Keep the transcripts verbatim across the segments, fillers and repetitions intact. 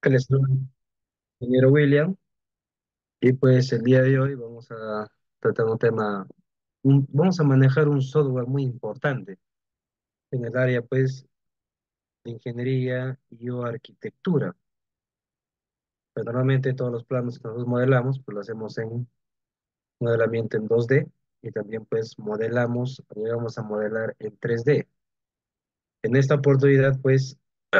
Que les saluda el ingeniero William, y pues el día de hoy vamos a tratar un tema, un- vamos a manejar un software muy importante en el área pues de ingeniería y o arquitectura. Pues normalmente todos los planos que nosotros modelamos pues lo hacemos en modelamiento en dos D, y también pues modelamos, llegamos a modelar en tres D. En esta oportunidad pues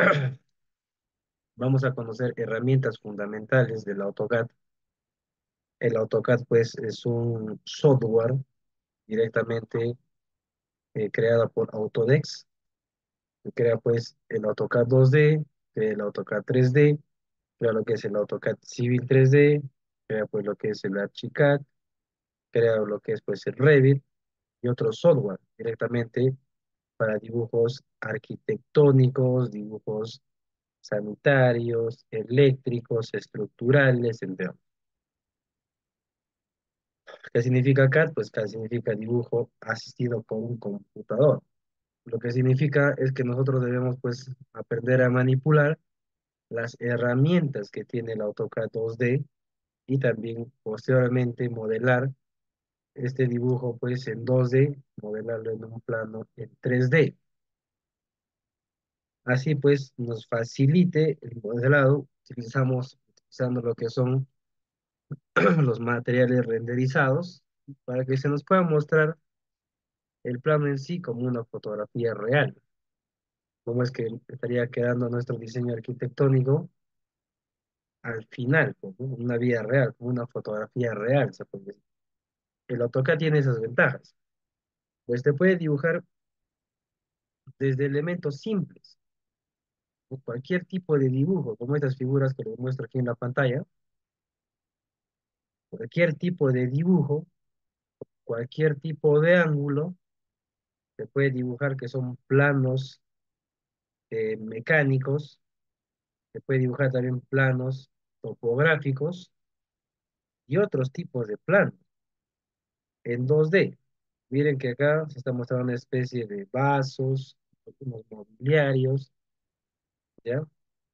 vamos a conocer herramientas fundamentales del AutoCAD. El AutoCAD pues es un software directamente eh, creada por Autodesk, que crea pues el AutoCAD dos D, crea el AutoCAD tres D, crea lo que es el AutoCAD Civil tres D, crea pues lo que es el Archicad, crea lo que es pues el Revit y otros software directamente para dibujos arquitectónicos, dibujos sanitarios, eléctricos, estructurales, entre otros. ¿Qué significa C A D? Pues C A D significa dibujo asistido por un computador. Lo que significa es que nosotros debemos pues aprender a manipular las herramientas que tiene el AutoCAD dos D, y también posteriormente modelar este dibujo pues en dos D, modelarlo en un plano en tres D. Así pues nos facilite el modelado, utilizamos, utilizando lo que son los materiales renderizados para que se nos pueda mostrar el plano en sí como una fotografía real, cómo es que estaría quedando nuestro diseño arquitectónico al final, como una vida real, como una fotografía real, se puede decir. El AutoCAD tiene esas ventajas. Pues te puede dibujar desde elementos simples, o cualquier tipo de dibujo, como estas figuras que les muestro aquí en la pantalla, cualquier tipo de dibujo, cualquier tipo de ángulo, se puede dibujar que son planos eh, mecánicos, se puede dibujar también planos topográficos y otros tipos de planos en dos D. Miren que acá se está mostrando una especie de vasos, unos mobiliarios, ¿ya?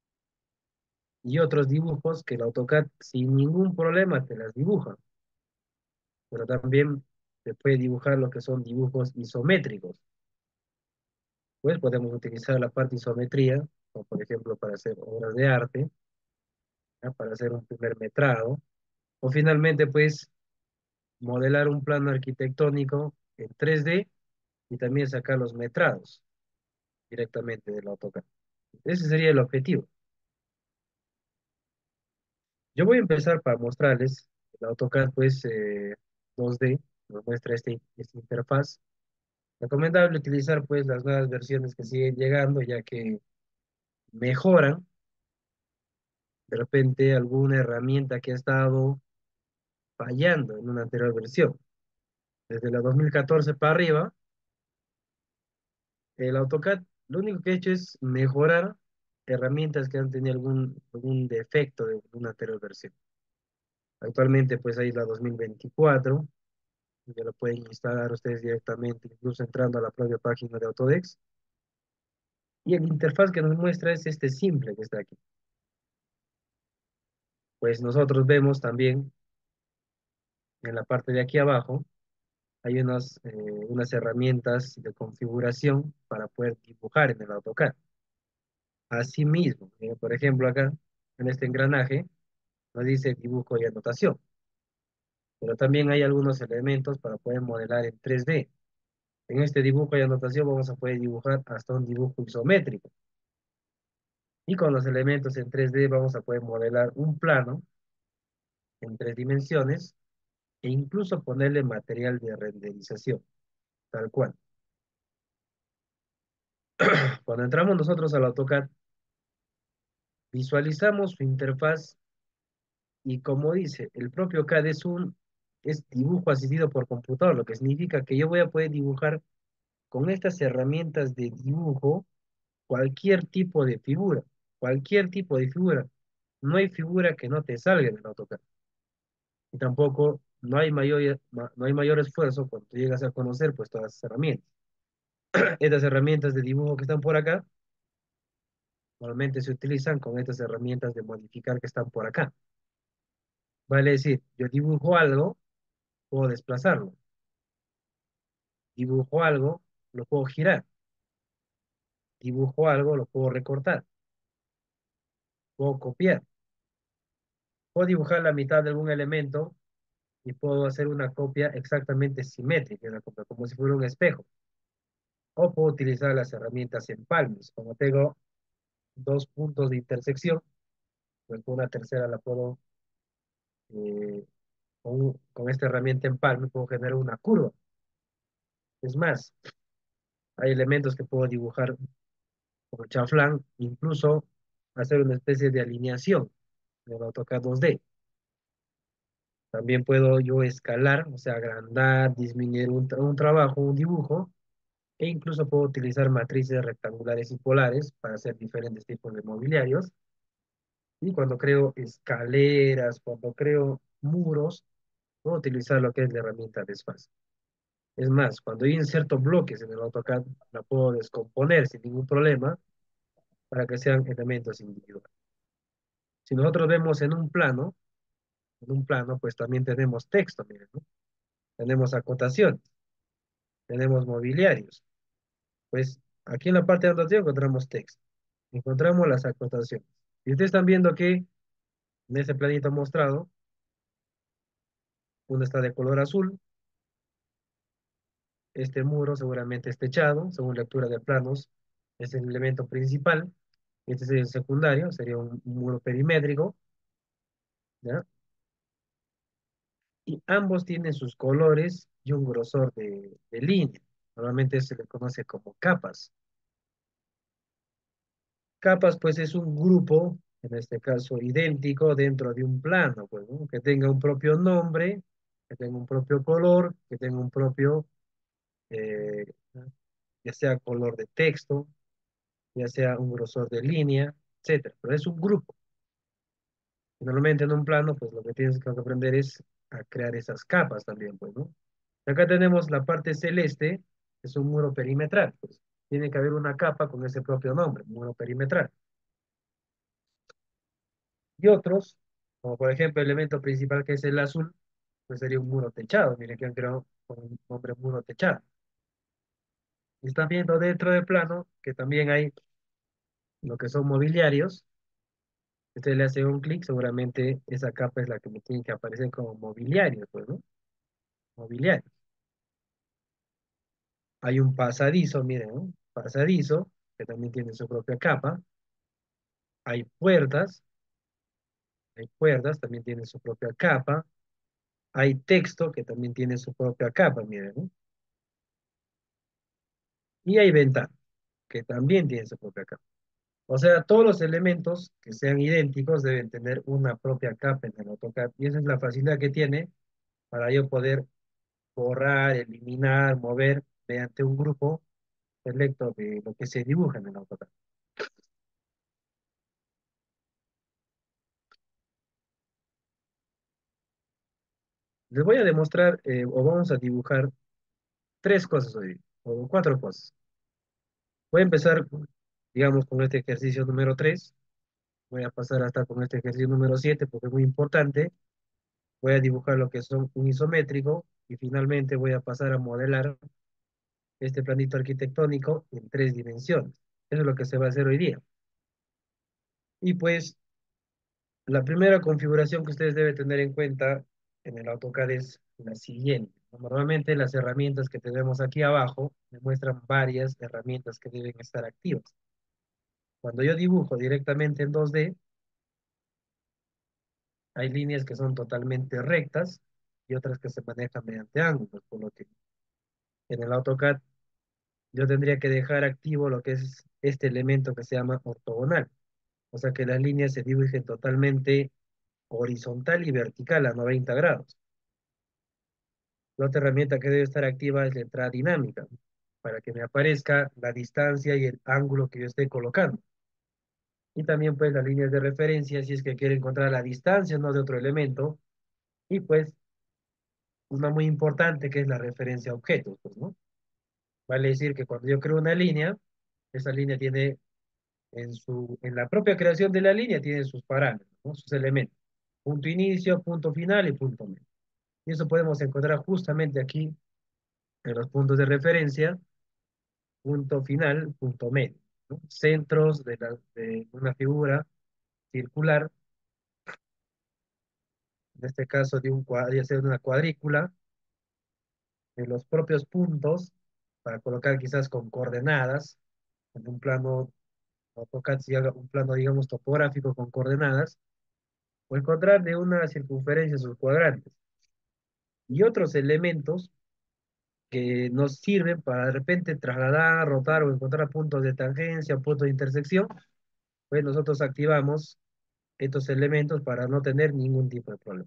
Y otros dibujos que el AutoCAD sin ningún problema te las dibuja, pero también se puede dibujar lo que son dibujos isométricos. Pues podemos utilizar la parte isometría, como por ejemplo para hacer obras de arte, ¿ya? Para hacer un primer metrado, o finalmente pues modelar un plano arquitectónico en tres D y también sacar los metrados directamente del AutoCAD. Ese sería el objetivo. Yo voy a empezar para mostrarles el AutoCAD pues eh, dos D, nos muestra este, esta interfaz. Recomendable utilizar pues las nuevas versiones que siguen llegando, ya que mejoran de repente alguna herramienta que ha estado fallando en una anterior versión. Desde la dos mil catorce para arriba, el AutoCAD lo único que ha hecho es mejorar herramientas que han tenido algún, algún defecto de una anterior versión. Actualmente pues hay la dos mil veinticuatro, ya lo pueden instalar ustedes directamente, incluso entrando a la propia página de Autodesk. Y el interfaz que nos muestra es este simple que está aquí. Pues nosotros vemos también en la parte de aquí abajo, hay unas, eh, unas herramientas de configuración para poder dibujar en el AutoCAD. Asimismo, eh, por ejemplo acá, en este engranaje, nos dice dibujo y anotación, pero también hay algunos elementos para poder modelar en tres D. En este dibujo y anotación vamos a poder dibujar hasta un dibujo isométrico. Y con los elementos en tres D vamos a poder modelar un plano en tres dimensiones e incluso ponerle material de renderización, tal cual. Cuando entramos nosotros al AutoCAD, visualizamos su interfaz y como dice, el propio C A D es un es dibujo asistido por computador, lo que significa que yo voy a poder dibujar con estas herramientas de dibujo cualquier tipo de figura, cualquier tipo de figura. No hay figura que no te salga en el AutoCAD. Y tampoco no hay mayor, ma- no hay mayor esfuerzo cuando tú llegas a conocer pues todas las herramientas. Estas herramientas de dibujo que están por acá Normalmente se utilizan con estas herramientas de modificar que están por acá. Vale decir, yo dibujo algo, puedo desplazarlo. Dibujo algo, lo puedo girar. Dibujo algo, lo puedo recortar. Puedo copiar. Puedo dibujar la mitad de algún elemento y puedo hacer una copia exactamente simétrica, una copia, como si fuera un espejo. O puedo utilizar las herramientas empalmes. Como tengo dos puntos de intersección, pues con una tercera la puedo, eh, con, con esta herramienta empalme, puedo generar una curva. Es más, hay elementos que puedo dibujar como chaflán, incluso hacer una especie de alineación en el AutoCAD dos D. También puedo yo escalar, o sea, agrandar, disminuir un, tra- un trabajo, un dibujo, e incluso puedo utilizar matrices rectangulares y polares para hacer diferentes tipos de mobiliarios. Y cuando creo escaleras, cuando creo muros, puedo utilizar lo que es la herramienta desfase. Es más, cuando yo inserto bloques en el AutoCAD, la puedo descomponer sin ningún problema para que sean elementos individuales. Si nosotros vemos en un plano, en un plano, pues también tenemos texto, miren, ¿no? Tenemos acotaciones, tenemos mobiliarios. Pues aquí en la parte de anotación encontramos texto, encontramos las acotaciones. Y ustedes están viendo que en ese planito mostrado, uno está de color azul, este muro seguramente es techado, según lectura de planos, es el elemento principal, este sería el secundario, sería un muro perimétrico, ¿ya? Y ambos tienen sus colores y un grosor de, de línea. Normalmente se le conoce como capas. Capas, pues, es un grupo, en este caso idéntico, dentro de un plano, pues, ¿no? Que tenga un propio nombre, que tenga un propio color, que tenga un propio, eh, ya sea color de texto, ya sea un grosor de línea, etcétera. Pero es un grupo. Y normalmente en un plano, pues lo que tienes que aprender es a crear esas capas también, pues, ¿no? Acá tenemos la parte celeste, que es un muro perimetral, pues. Tiene que haber una capa con ese propio nombre, muro perimetral. Y otros, como por ejemplo el elemento principal que es el azul, pues sería un muro techado. Miren que han creado con un nombre muro techado. Y están viendo dentro del plano que también hay lo que son mobiliarios. Usted le hace un clic, seguramente esa capa es la que me tiene que aparecer como mobiliario, pues, ¿no? Mobiliario. Hay un pasadizo, miren, ¿no? Pasadizo, que también tiene su propia capa. Hay puertas, hay puertas, también tiene su propia capa. Hay texto, que también tiene su propia capa, miren, ¿no? Y hay ventana, que también tiene su propia capa. O sea, todos los elementos que sean idénticos deben tener una propia capa en el AutoCAD. Y esa es la facilidad que tiene para yo poder borrar, eliminar, mover mediante un grupo selecto de lo que se dibuja en el AutoCAD. Les voy a demostrar, eh, o vamos a dibujar tres cosas hoy, o cuatro cosas. Voy a empezar, digamos, con este ejercicio número tres. Voy a pasar hasta con este ejercicio número siete porque es muy importante. Voy a dibujar lo que son un isométrico y finalmente voy a pasar a modelar este planito arquitectónico en tres dimensiones. Eso es lo que se va a hacer hoy día. Y pues la primera configuración que ustedes deben tener en cuenta en el AutoCAD es la siguiente. Normalmente las herramientas que tenemos aquí abajo me muestran varias herramientas que deben estar activas. Cuando yo dibujo directamente en dos D, hay líneas que son totalmente rectas y otras que se manejan mediante ángulos, por lo que en el AutoCAD yo tendría que dejar activo lo que es este elemento que se llama ortogonal. O sea que las líneas se dibujen totalmente horizontal y vertical a noventa grados. La otra herramienta que debe estar activa es la entrada dinámica, para que me aparezca la distancia y el ángulo que yo esté colocando. Y también pues las líneas de referencia, si es que quiero encontrar la distancia, no de otro elemento. Y pues una muy importante que es la referencia a objetos, pues, ¿no? Vale decir que cuando yo creo una línea, esa línea tiene En su, en la propia creación de la línea tiene sus parámetros, ¿no? Sus elementos. Punto inicio, punto final y punto medio. Y eso podemos encontrar justamente aquí en los puntos de referencia, punto final, punto medio, ¿no? Centros de, la- de una figura circular, en este caso de un cuadro, ya sea de una cuadrícula, en los propios puntos, para colocar quizás con coordenadas, en un plano AutoCAD, si haga un plano, digamos, topográfico con coordenadas, o encontrar de una circunferencia sus cuadrantes. Y otros elementos que nos sirven para de repente trasladar, rotar o encontrar puntos de tangencia, puntos de intersección, pues nosotros activamos estos elementos para no tener ningún tipo de problema.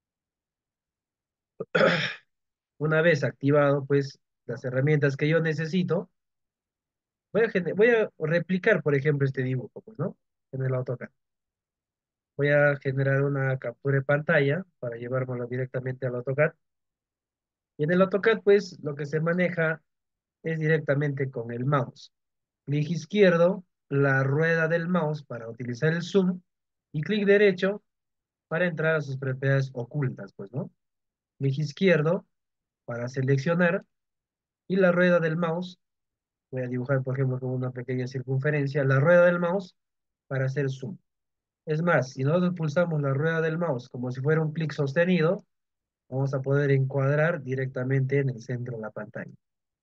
Una vez activado, pues, las herramientas que yo necesito, voy a, gene- voy a replicar, por ejemplo, este dibujo, pues, ¿no? En el AutoCAD. Voy a generar una captura de pantalla para llevármelo directamente al AutoCAD. Y en el AutoCAD, pues, lo que se maneja es directamente con el mouse. Clic izquierdo, la rueda del mouse para utilizar el zoom, y clic derecho para entrar a sus propiedades ocultas, pues, ¿no? Clic izquierdo para seleccionar, y la rueda del mouse, voy a dibujar, por ejemplo, con una pequeña circunferencia, la rueda del mouse para hacer zoom. Es más, si nosotros pulsamos la rueda del mouse como si fuera un clic sostenido, vamos a poder encuadrar directamente en el centro de la pantalla.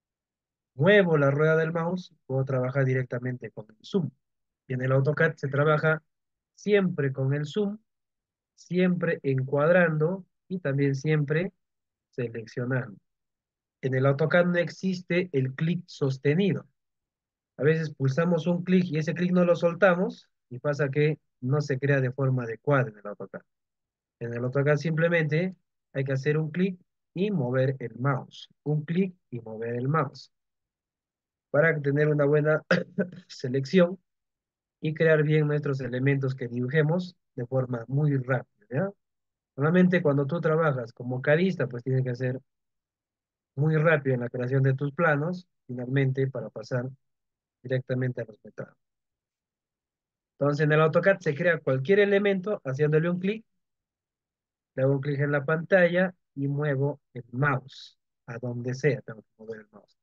Muevo la rueda del mouse, puedo trabajar directamente con el zoom. Y en el AutoCAD se trabaja siempre con el zoom, siempre encuadrando y también siempre seleccionando. En el AutoCAD no existe el clic sostenido. A veces pulsamos un clic y ese clic no lo soltamos y pasa que no se crea de forma adecuada en el AutoCAD. En el AutoCAD simplemente hay que hacer un clic y mover el mouse. Un clic y mover el mouse para tener una buena selección y crear bien nuestros elementos que dibujemos de forma muy rápida, ¿ya? Normalmente cuando tú trabajas como cadista, pues tienes que ser muy rápido en la creación de tus planos, finalmente para pasar directamente a los metrados. Entonces en el AutoCAD se crea cualquier elemento haciéndole un clic, le hago un clic en la pantalla y muevo el mouse a donde sea, tengo que mover el mouse.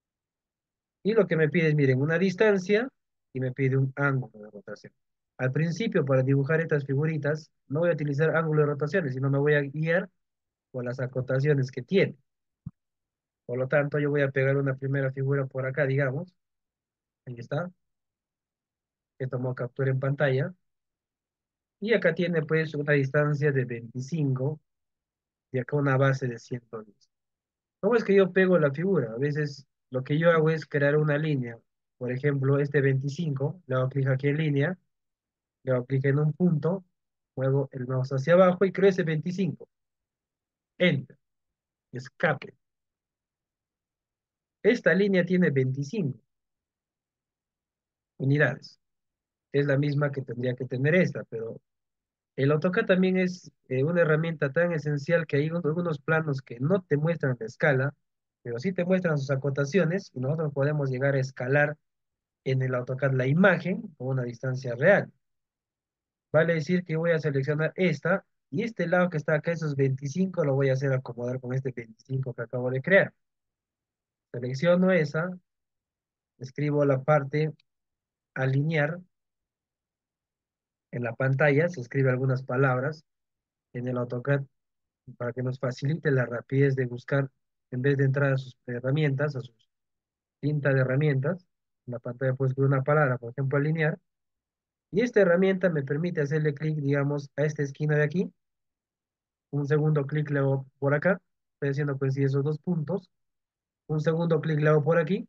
Y lo que me pide es, miren, una distancia y me pide un ángulo de rotación. Al principio, para dibujar estas figuritas, no voy a utilizar ángulo de rotaciones, sino me voy a guiar por las acotaciones que tiene. Por lo tanto, yo voy a pegar una primera figura por acá, digamos. Ahí está, que tomó captura en pantalla. Y acá tiene pues una distancia de veinticinco y acá una base de ciento diez. ¿Cómo es que yo pego la figura? A veces lo que yo hago es crear una línea. Por ejemplo, este veinticinco, le hago clic aquí en línea, le hago clic en un punto, muevo el mouse hacia abajo y creo ese veinticinco. Enter, escape. Esta línea tiene veinticinco unidades. Es la misma que tendría que tener esta, pero el AutoCAD también es eh, una herramienta tan esencial que hay un- algunos planos que no te muestran la escala, pero sí te muestran sus acotaciones y nosotros podemos llegar a escalar en el AutoCAD la imagen con una distancia real. Vale decir que voy a seleccionar esta y este lado que está acá, esos veinticinco, lo voy a hacer acomodar con este veinticinco que acabo de crear. Selecciono esa, escribo la parte alinear en la pantalla, se escribe algunas palabras en el AutoCAD para que nos facilite la rapidez de buscar, en vez de entrar a sus herramientas, a su cinta de herramientas, en la pantalla puedo escribir una palabra, por ejemplo, alinear, y esta herramienta me permite hacerle clic, digamos, a esta esquina de aquí, un segundo clic le hago por acá, estoy haciendo coincidir esos dos puntos, un segundo clic le hago por aquí,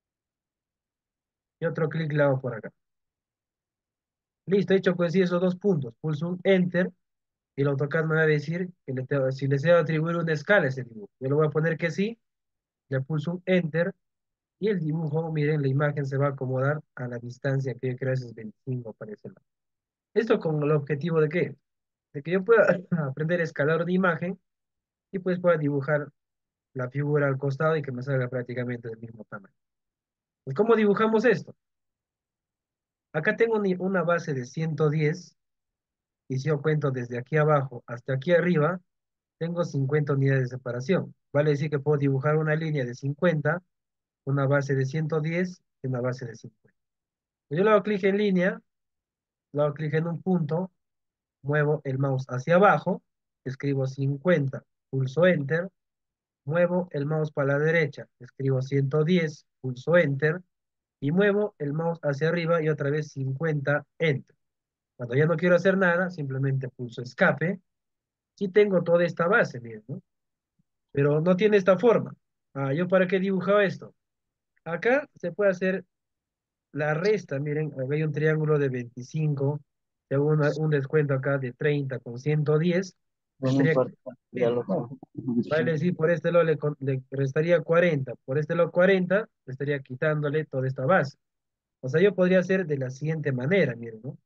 y otro clic le hago por acá. Listo, he hecho coincidir esos dos puntos, pulso un Enter, y el AutoCAD me va a decir que le tengo- si le deseo atribuir una escala a ese dibujo. Yo le voy a poner que sí, le pulso un Enter, y el dibujo, miren, la imagen se va a acomodar a la distancia que yo creo es veinticinco para ese lado. Esto con el objetivo de qué? De que yo pueda aprender a escalar una imagen y pues pueda dibujar la figura al costado y que me salga prácticamente del mismo tamaño. Pues, ¿cómo dibujamos esto? Acá tengo ni- una base de ciento diez y si yo cuento desde aquí abajo hasta aquí arriba, tengo cincuenta unidades de separación. Vale decir que puedo dibujar una línea de cincuenta, una base de ciento diez y una base de cincuenta. Yo le hago clic en línea, le hago clic en un punto, muevo el mouse hacia abajo, escribo cincuenta, pulso Enter, muevo el mouse para la derecha, escribo ciento diez, pulso Enter, y muevo el mouse hacia arriba y otra vez cincuenta, Enter. Cuando ya no quiero hacer nada, simplemente pulso Escape, y tengo toda esta base, miren, ¿no? Pero no tiene esta forma. Ah, ¿yo para qué he dibujado esto? Acá se puede hacer la resta, miren, acá hay un triángulo de veinticinco, tengo una- un descuento acá de treinta con ciento diez, No me estaría importa, ya lo vale sé. decir, por este lado le, con- le restaría cuarenta, por este lado cuarenta, le estaría quitándole toda esta base. O sea, yo podría hacer de la siguiente manera, miren, ¿no?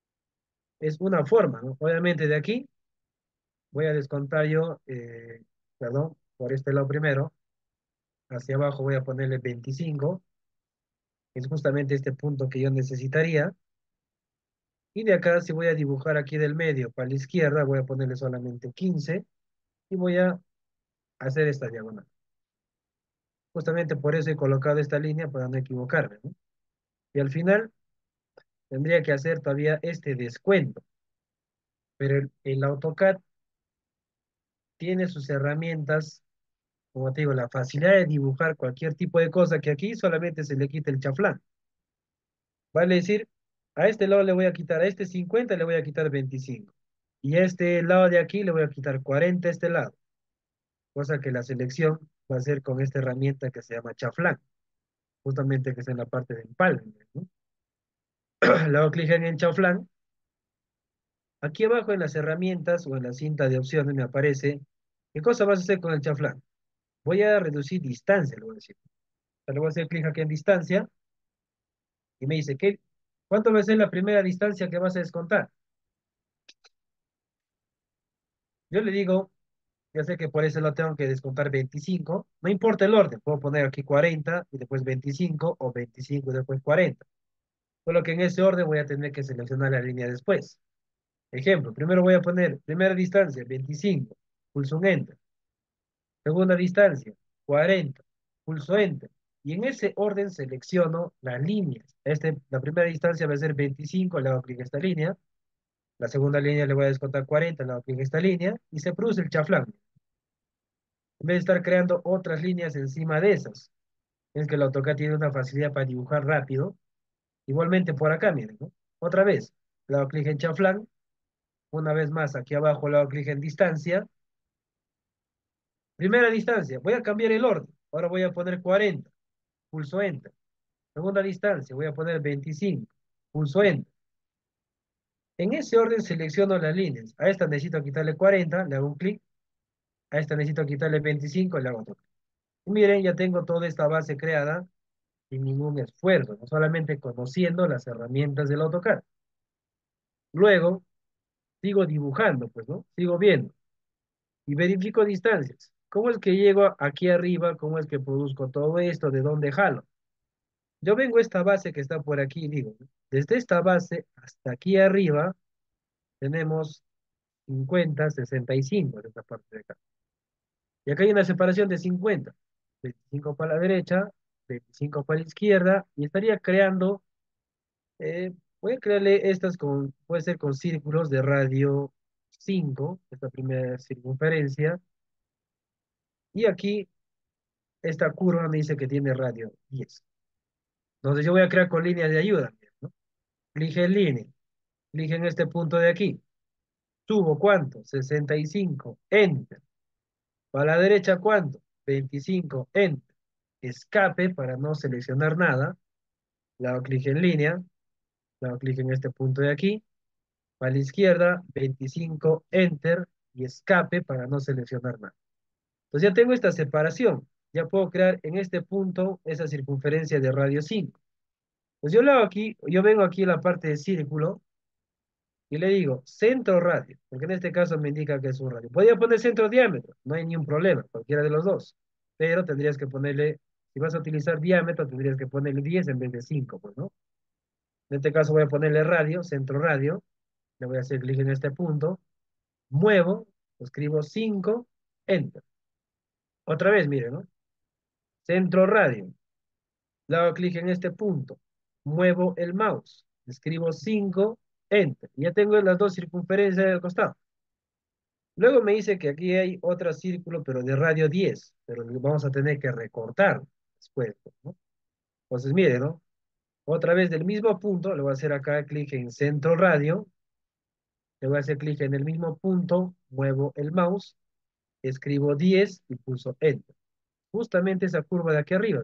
Es una forma, ¿no? Obviamente de aquí voy a descontar yo, eh, perdón, por este lado primero, hacia abajo voy a ponerle veinticinco, que es justamente este punto que yo necesitaría, y de acá si voy a dibujar aquí del medio para la izquierda, voy a ponerle solamente quince, y voy a hacer esta diagonal. Justamente por eso he colocado esta línea para no equivocarme, ¿no? Y al final tendría que hacer todavía este descuento, pero el, el AutoCAD tiene sus herramientas, como te digo, la facilidad de dibujar cualquier tipo de cosa que aquí solamente se le quita el chaflán. Vale decir, a este lado le voy a quitar, a este cincuenta le voy a quitar veinticinco. Y a este lado de aquí le voy a quitar cuarenta a este lado. Cosa que la selección va a ser con esta herramienta que se llama chaflán, justamente que es en la parte de empalme, ¿no? Le hago clic en el chaflán. Aquí abajo en las herramientas o en la cinta de opciones me aparece, ¿qué cosa vas a hacer con el chaflán? Voy a reducir distancia, le voy a decir. O sea, le voy a hacer clic aquí en distancia y me dice, ¿qué, ¿cuánto va a ser la primera distancia que vas a descontar? Yo le digo, ya sé que por eso lo tengo que descontar veinticinco, no importa el orden, puedo poner aquí cuarenta y después veinticinco o veinticinco y después cuarenta. Solo que en ese orden voy a tener que seleccionar la línea después. Ejemplo, primero voy a poner primera distancia, veinticinco, pulso un Enter. Segunda distancia, cuarenta, pulso Enter. Y en ese orden selecciono las líneas. Este, la primera distancia va a ser veinticinco, le hago clic a esta línea. La segunda línea le voy a descontar cuarenta, le hago clic a esta línea. Y se produce el chaflán. En vez de estar creando otras líneas encima de esas. Es que el AutoCAD tiene una facilidad para dibujar rápido. Igualmente por acá, miren, ¿no? Otra vez, le hago clic en chaflán. Una vez más, aquí abajo le hago clic en distancia. Primera distancia, voy a cambiar el orden. Ahora voy a poner cuarenta, pulso Enter. Segunda distancia, voy a poner veinticinco, pulso Enter. En ese orden selecciono las líneas. A esta necesito quitarle cuarenta, le hago un clic. A esta necesito quitarle veinticinco, le hago otro clic. Y miren, ya tengo toda esta base creada sin ningún esfuerzo, no solamente conociendo las herramientas del AutoCAD. Luego, sigo dibujando, pues, ¿no? Sigo viendo y verifico distancias. ¿Cómo es que llego aquí arriba? ¿Cómo es que produzco todo esto? ¿De dónde jalo? Yo vengo a esta base que está por aquí y digo, ¿no? Desde esta base hasta aquí arriba tenemos cincuenta, sesenta y cinco en esta parte de acá. Y acá hay una separación de cincuenta, veinticinco para la derecha, veinticinco para la izquierda, y estaría creando, eh, voy a crearle estas con, puede ser con círculos de radio cinco, esta primera circunferencia, y aquí esta curva me dice que tiene radio diez. Entonces yo voy a crear con líneas de ayuda, ¿no? Clic en línea, clic en este punto de aquí. Subo, ¿cuánto? sesenta y cinco, Enter. Para la derecha, ¿cuánto? veinticinco, Enter. Escape para no seleccionar nada. Le hago clic en línea. Le hago clic en este punto de aquí. Para la izquierda, veinticinco, Enter. Y escape para no seleccionar nada. Entonces ya tengo esta separación. Ya puedo crear en este punto esa circunferencia de radio cinco. Pues yo lo hago aquí, yo vengo aquí a la parte de círculo y le digo centro radio, porque en este caso me indica que es un radio. Podría poner centro diámetro, no hay ningún problema, cualquiera de los dos, pero tendrías que ponerle, si vas a utilizar diámetro, tendrías que ponerle diez en vez de cinco, pues, ¿no? En este caso voy a ponerle radio, centro radio. Le voy a hacer clic en este punto. Muevo, escribo cinco, enter. Otra vez, miren, ¿no? Centro radio. Le hago clic en este punto. Muevo el mouse. Escribo cinco, enter. Ya tengo las dos circunferencias del costado. Luego me dice que aquí hay otro círculo, pero de radio diez. Pero vamos a tener que recortar después, ¿no? Entonces, miren, ¿no? Otra vez del mismo punto, le voy a hacer acá clic en centro radio. Le voy a hacer clic en el mismo punto. Muevo el mouse. Escribo diez y pulso enter. Justamente esa curva de aquí arriba.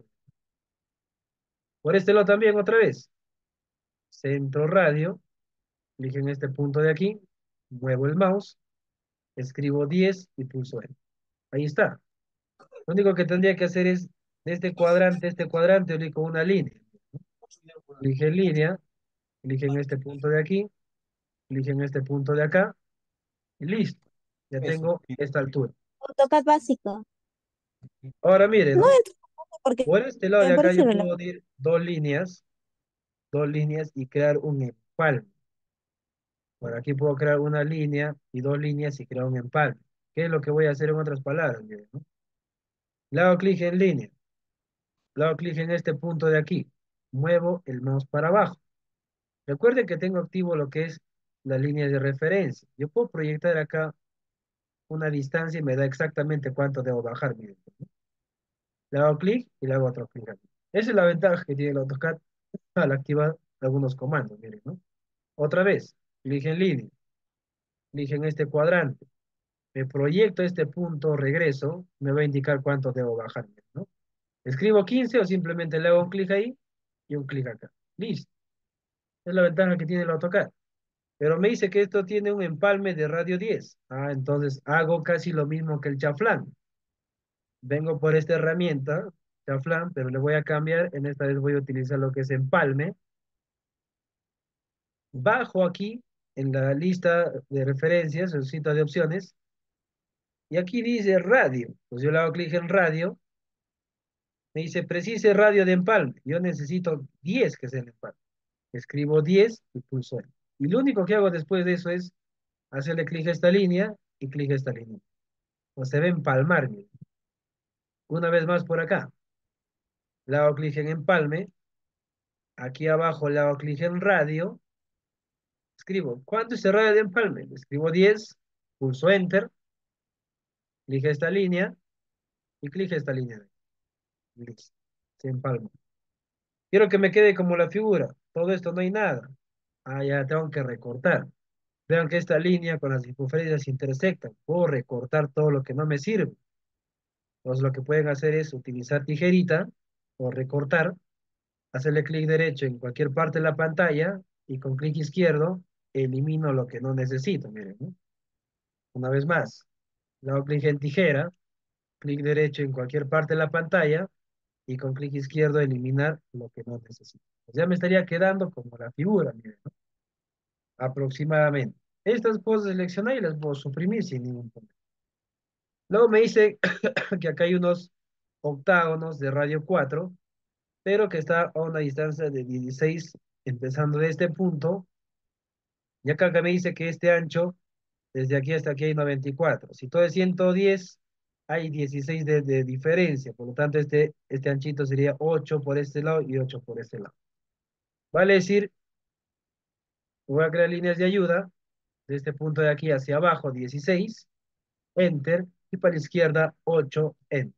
Por este lado también otra vez. Centro radio. Clic en este punto de aquí. Muevo el mouse. Escribo diez y pulso enter. Ahí está. Lo único que tendría que hacer es de este cuadrante, este cuadrante, elijo una línea. Elige línea. Elige en este punto de aquí. Elige en este punto de acá. Y listo. Ya tengo esta altura. AutoCAD básico. Ahora mire, No ¿no? es porque Por este lado me de acá parece yo relajante. puedo ir dos líneas, dos líneas y crear un empalme. Por aquí puedo crear una línea y dos líneas y crear un empalme. ¿Qué es lo que voy a hacer en otras palabras? Mire, ¿no? Le hago clic en línea. Le hago clic en este punto de aquí. Muevo el mouse para abajo. Recuerden que tengo activo lo que es la línea de referencia. Yo puedo proyectar acá una distancia y me da exactamente cuánto debo bajar. Miren, ¿no? Le hago clic y le hago otro clic aquí. Esa es la ventaja que tiene el AutoCAD al activar algunos comandos, miren, ¿no? Otra vez, clic en línea, clic en este cuadrante, me proyecto este punto, regreso, me va a indicar cuánto debo bajar, ¿no? Escribo quince o simplemente le hago un clic ahí y un clic acá. Listo. Es la ventaja que tiene el AutoCAD. Pero me dice que esto tiene un empalme de radio diez. Ah, entonces hago casi lo mismo que el chaflán. Vengo por esta herramienta, chaflán, pero le voy a cambiar. En esta vez voy a utilizar lo que es empalme. Bajo aquí en la lista de referencias, el cita de opciones, y aquí dice radio. Pues yo le hago clic en radio, me dice precise radio de empalme. Yo necesito diez que sea el empalme. Escribo diez y pulso Enter. Y lo único que hago después de eso es hacerle clic a esta línea y clic a esta línea. O se ve empalmar, miren. Una vez más por acá. Le hago clic en empalme. Aquí abajo le hago clic en radio. Escribo, ¿cuánto es el radio de empalme? Escribo diez, pulso Enter, clic a esta línea y clic a esta línea. Listo. Se empalma. Quiero que me quede como la figura. Todo esto no hay nada. Ah, ya tengo que recortar. Vean que esta línea con las circunferencias se intersectan. Puedo recortar todo lo que no me sirve. Entonces lo que pueden hacer es utilizar tijerita o recortar, hacerle clic derecho en cualquier parte de la pantalla y con clic izquierdo elimino lo que no necesito. Miren, ¿no? Una vez más, le hago clic en tijera, clic derecho en cualquier parte de la pantalla y con clic izquierdo eliminar lo que no necesito. Pues ya me estaría quedando como la figura, miren, ¿no? Aproximadamente. Estas puedo seleccionar y las puedo suprimir sin ningún problema. Luego me dice que acá hay unos octágonos de radio cuatro, pero que está a una distancia de dieciséis, empezando de este punto. Y acá, acá me dice que este ancho, desde aquí hasta aquí hay noventa y cuatro. Si todo es ciento diez, hay dieciséis de, de diferencia. Por lo tanto, este, este anchito sería ocho por este lado y ocho por este lado. Vale decir, voy a crear líneas de ayuda de este punto de aquí hacia abajo, dieciséis, enter, y para la izquierda, ocho, enter.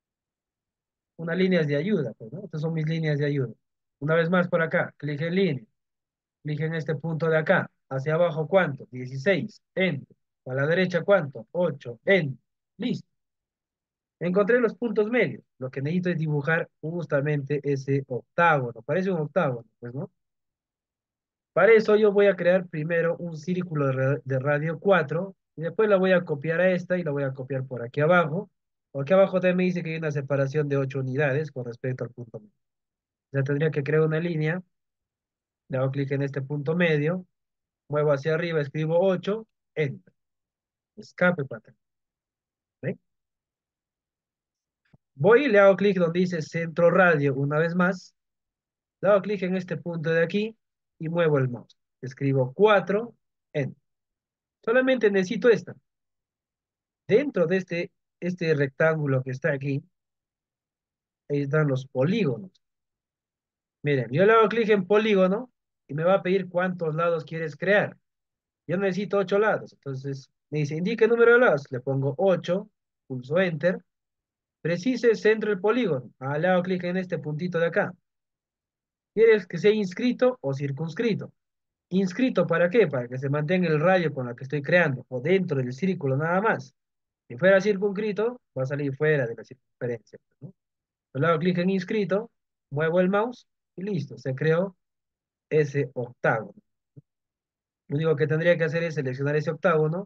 Unas líneas de ayuda, pues, ¿no? Estas son mis líneas de ayuda. Una vez más por acá, clic en línea, clic en este punto de acá, hacia abajo, ¿cuánto? dieciséis, enter. A la derecha, ¿cuánto? ocho, enter. Listo. Encontré los puntos medios. Lo que necesito es dibujar justamente ese octágono. Parece un octágono, pues, ¿no? Para eso yo voy a crear primero un círculo de, ra- de radio cuatro y después la voy a copiar a esta y la voy a copiar por aquí abajo. Por aquí abajo también me dice que hay una separación de ocho unidades con respecto al punto medio. Ya tendría que crear una línea, le hago clic en este punto medio, muevo hacia arriba, escribo ocho, enter, escape para atrás, ¿ve? Voy y le hago clic donde dice centro radio una vez más, le hago clic en este punto de aquí y muevo el mouse. Escribo cuatro, Enter. Solamente necesito esta. Dentro de este, este rectángulo que está aquí, ahí están los polígonos. Miren, yo le hago clic en polígono y me va a pedir cuántos lados quieres crear. Yo necesito ocho lados. Entonces me dice, indique el número de lados. Le pongo ocho, pulso Enter. Precise centro del polígono. Ah, le hago clic en este puntito de acá. ¿Quieres que sea inscrito o circunscrito? ¿Inscrito para qué? Para que se mantenga el radio con el que estoy creando, o dentro del círculo nada más. Si fuera circunscrito, va a salir fuera de la circunferencia, ¿no? Le hago clic en inscrito, muevo el mouse y listo, se creó ese octágono. Lo único que tendría que hacer es seleccionar ese octágono,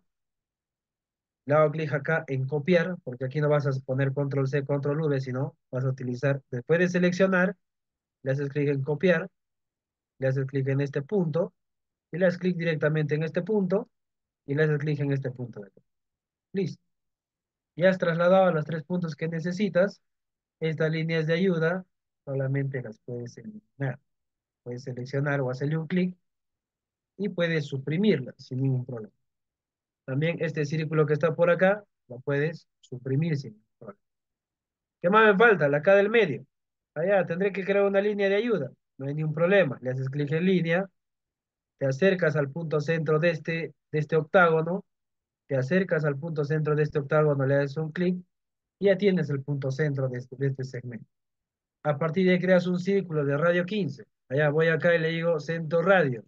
le hago clic acá en copiar, porque aquí no vas a poner control C, control V, sino vas a utilizar, después de seleccionar, le haces clic en copiar, le haces clic en este punto, y le haces clic directamente en este punto, y le haces clic en este punto de acá. Listo. Ya has trasladado a los tres puntos que necesitas. Estas líneas de ayuda solamente las puedes eliminar. Puedes seleccionar o hacerle un clic y puedes suprimirlas sin ningún problema. También este círculo que está por acá, lo puedes suprimir sin ningún problema. ¿Qué más me falta? La acá del medio. Allá tendré que crear una línea de ayuda. No hay ningún problema. Le haces clic en línea, te acercas al punto centro de este, de este octágono, te acercas al punto centro de este octágono, le das un clic y ya tienes el punto centro de este, de este segmento. A partir de ahí creas un círculo de radio quince. Allá voy acá y le digo centro radio.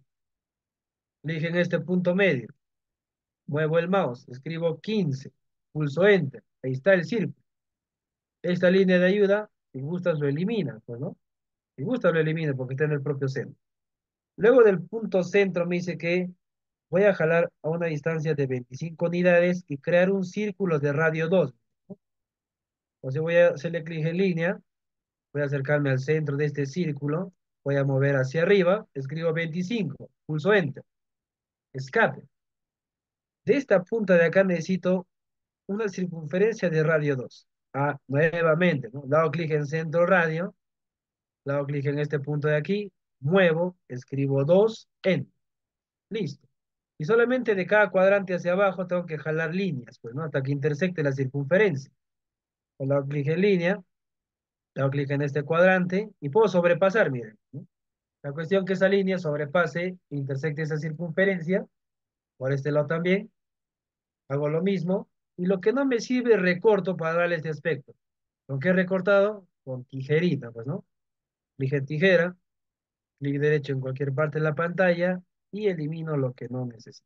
Elige en este punto medio. Muevo el mouse. Escribo quince. Pulso Enter. Ahí está el círculo. Esta línea de ayuda, si gustas lo elimina, pues, ¿no? Si gustas lo elimina porque está en el propio centro. Luego del punto centro me dice que voy a jalar a una distancia de veinticinco unidades y crear un círculo de radio dos. ¿No? O sea, voy a hacerle clic en línea. Voy a acercarme al centro de este círculo. Voy a mover hacia arriba. Escribo veinticinco. Pulso Enter. Escape. De esta punta de acá necesito una circunferencia de radio dos. Ah, nuevamente, ¿no? Le hago clic en centro radio. Le hago clic en este punto de aquí. Muevo. Escribo dos. Enter. Listo. Y solamente de cada cuadrante hacia abajo tengo que jalar líneas, pues, ¿no? Hasta que intersecte la circunferencia. Le hago clic en línea. Le hago clic en este cuadrante. Y puedo sobrepasar, miren, ¿no? La cuestión que esa línea sobrepase, intersecte esa circunferencia, por este lado también, hago lo mismo, y lo que no me sirve recorto para darle este aspecto. ¿Con qué he recortado? Con tijerita, pues, ¿no? Clic en tijera, clic derecho en cualquier parte de la pantalla, y elimino lo que no necesito.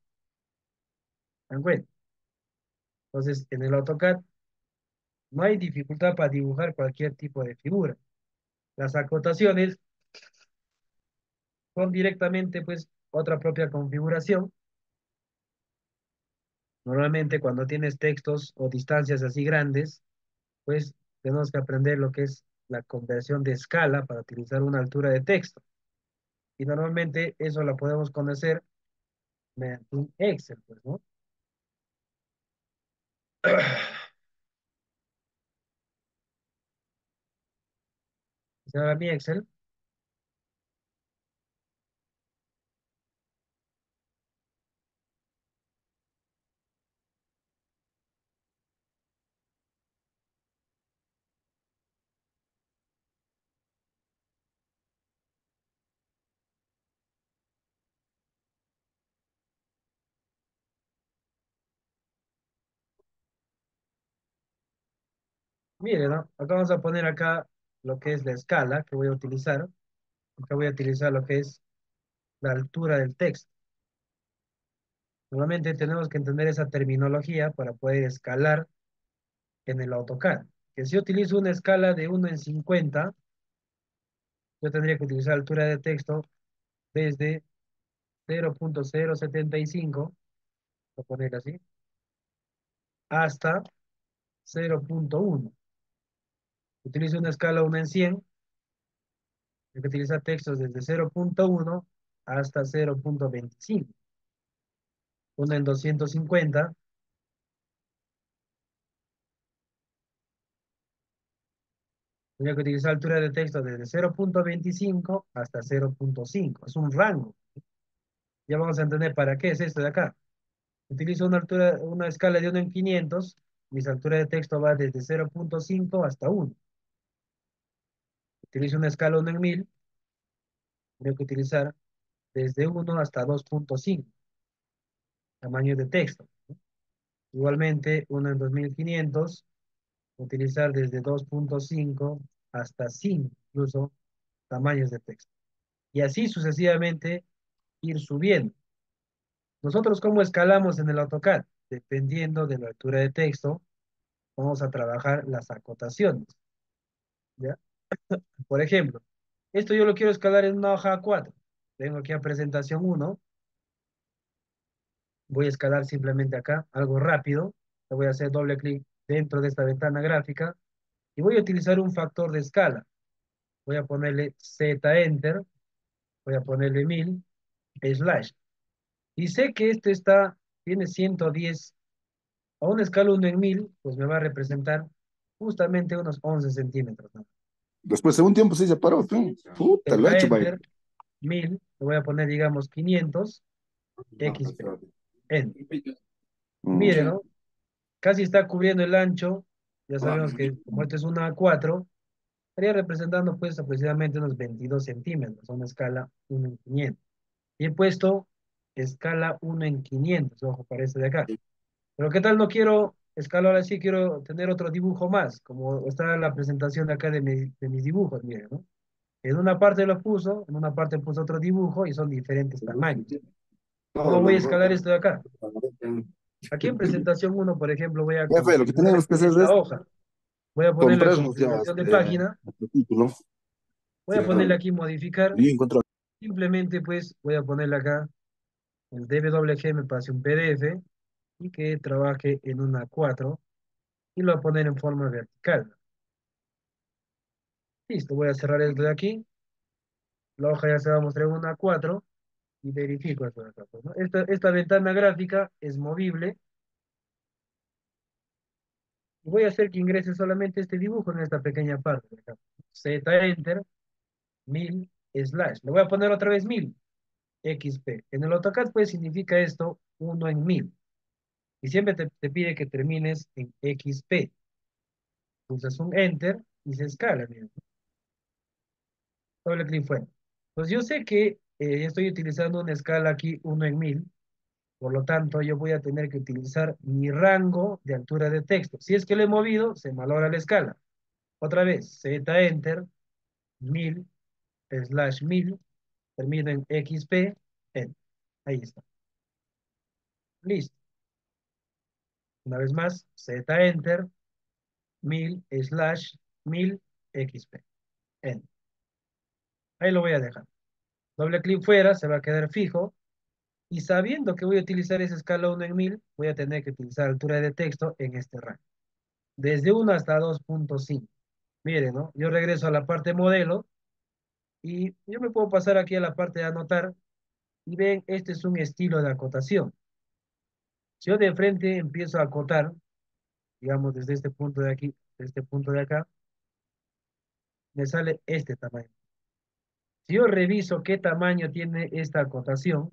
¿Dan cuenta? Entonces, en el AutoCAD no hay dificultad para dibujar cualquier tipo de figura. Las acotaciones son directamente, pues, otra propia configuración. Normalmente cuando tienes textos o distancias así grandes, pues tenemos que aprender lo que es la conversión de escala para utilizar una altura de texto. Y normalmente eso la podemos conocer mediante un Excel, pues, ¿no? Se haga mi Excel. Mire, ¿no? Acá vamos a poner acá lo que es la escala que voy a utilizar. Acá voy a utilizar lo que es la altura del texto. Normalmente tenemos que entender esa terminología para poder escalar en el AutoCAD. Que si yo utilizo una escala de uno en cincuenta, yo tendría que utilizar altura de texto desde cero punto cero setenta y cinco, voy a poner así, hasta cero punto uno. Utilizo una escala uno en cien, hay que utilizar textos desde cero punto uno hasta cero punto veinticinco. Uno en doscientos cincuenta, tenía que utilizar altura de texto desde cero punto veinticinco hasta cero punto cinco. Es un rango. Ya vamos a entender para qué es esto de acá. Utilizo una altura, una escala de uno en quinientos. Mi altura de texto va desde cero punto cinco hasta uno. Utilizo una escala uno en mil. Tengo que utilizar desde uno hasta dos punto cinco tamaños de texto. Igualmente, uno en dos mil quinientos, utilizar desde dos punto cinco hasta cinco, incluso, tamaños de texto. Y así sucesivamente ir subiendo. Nosotros, ¿cómo escalamos en el AutoCAD? Dependiendo de la altura de texto, vamos a trabajar las acotaciones, ¿ya? Por ejemplo, esto yo lo quiero escalar en una hoja A cuatro. Vengo aquí a presentación uno. Voy a escalar simplemente acá, algo rápido. Le voy a hacer doble clic dentro de esta ventana gráfica y voy a utilizar un factor de escala. Voy a ponerle Z Enter, voy a ponerle mil slash. Y sé que este está, tiene ciento diez, a una escala uno en mil, pues me va a representar justamente unos once centímetros, ¿no? Después de un tiempo sí se paró. ¿Tú? Puta, lo he Z hecho, vaya. Enter, mil, le voy a poner, digamos, quinientos X P. En. Mm. Mire, ¿no? Casi está cubriendo el ancho. Ya sabemos que como esto es una A cuatro, estaría representando pues aproximadamente unos veintidós centímetros, a una escala uno en quinientos. Y he puesto escala uno en quinientos, ojo, para este de acá. Pero ¿qué tal no quiero escalar así? Quiero tener otro dibujo más, como está la presentación de acá de, mi- de mis dibujos, miren, ¿no? En una parte lo puso, en una parte puso otro dibujo y son diferentes tamaños. No, ¿Cómo voy lo a mejor escalar que... esto de acá? Aquí en presentación uno, por ejemplo, voy a Jefe, lo que configurar tenemos que hacer esta es hoja. Voy a ponerle comprarnos ya configuración de este, página. este título. Voy a ponerle aquí modificar. Y encuentro Simplemente pues voy a ponerle acá el D W G me pase un P D F y que trabaje en una A cuatro y lo voy a poner en forma vertical. Listo, voy a cerrar esto de aquí. La hoja ya se va a mostrar en una A cuatro y verifico esto de acá, pues, ¿no? Esta, esta ventana gráfica es movible y voy a hacer que ingrese solamente este dibujo en esta pequeña parte de acá. Z Enter, mil slash. Le voy a poner otra vez mil X P. En el AutoCAD pues significa esto uno en mil. Y siempre te, te pide que termines en X P. Pulsas un Enter y se escala, mira. Doble clic fuera. Pues yo sé que eh, estoy utilizando una escala aquí uno en mil. Por lo tanto, yo voy a tener que utilizar mi rango de altura de texto. Si es que lo he movido, se malora la escala. Otra vez, Z Enter, mil slash mil, termino en X P, Enter. Ahí está. Listo. Una vez más, Z Enter, mil slash mil X P, Enter. Ahí lo voy a dejar. Doble clic fuera, se va a quedar fijo. Y sabiendo que voy a utilizar esa escala uno en mil, voy a tener que utilizar altura de texto en este rango. Desde uno hasta dos punto cinco. Miren, ¿no? Yo regreso a la parte modelo y yo me puedo pasar aquí a la parte de anotar y ven, este es un estilo de acotación. Si yo de frente empiezo a acotar, digamos desde este punto de aquí, desde este punto de acá, me sale este tamaño. Si yo reviso qué tamaño tiene esta acotación,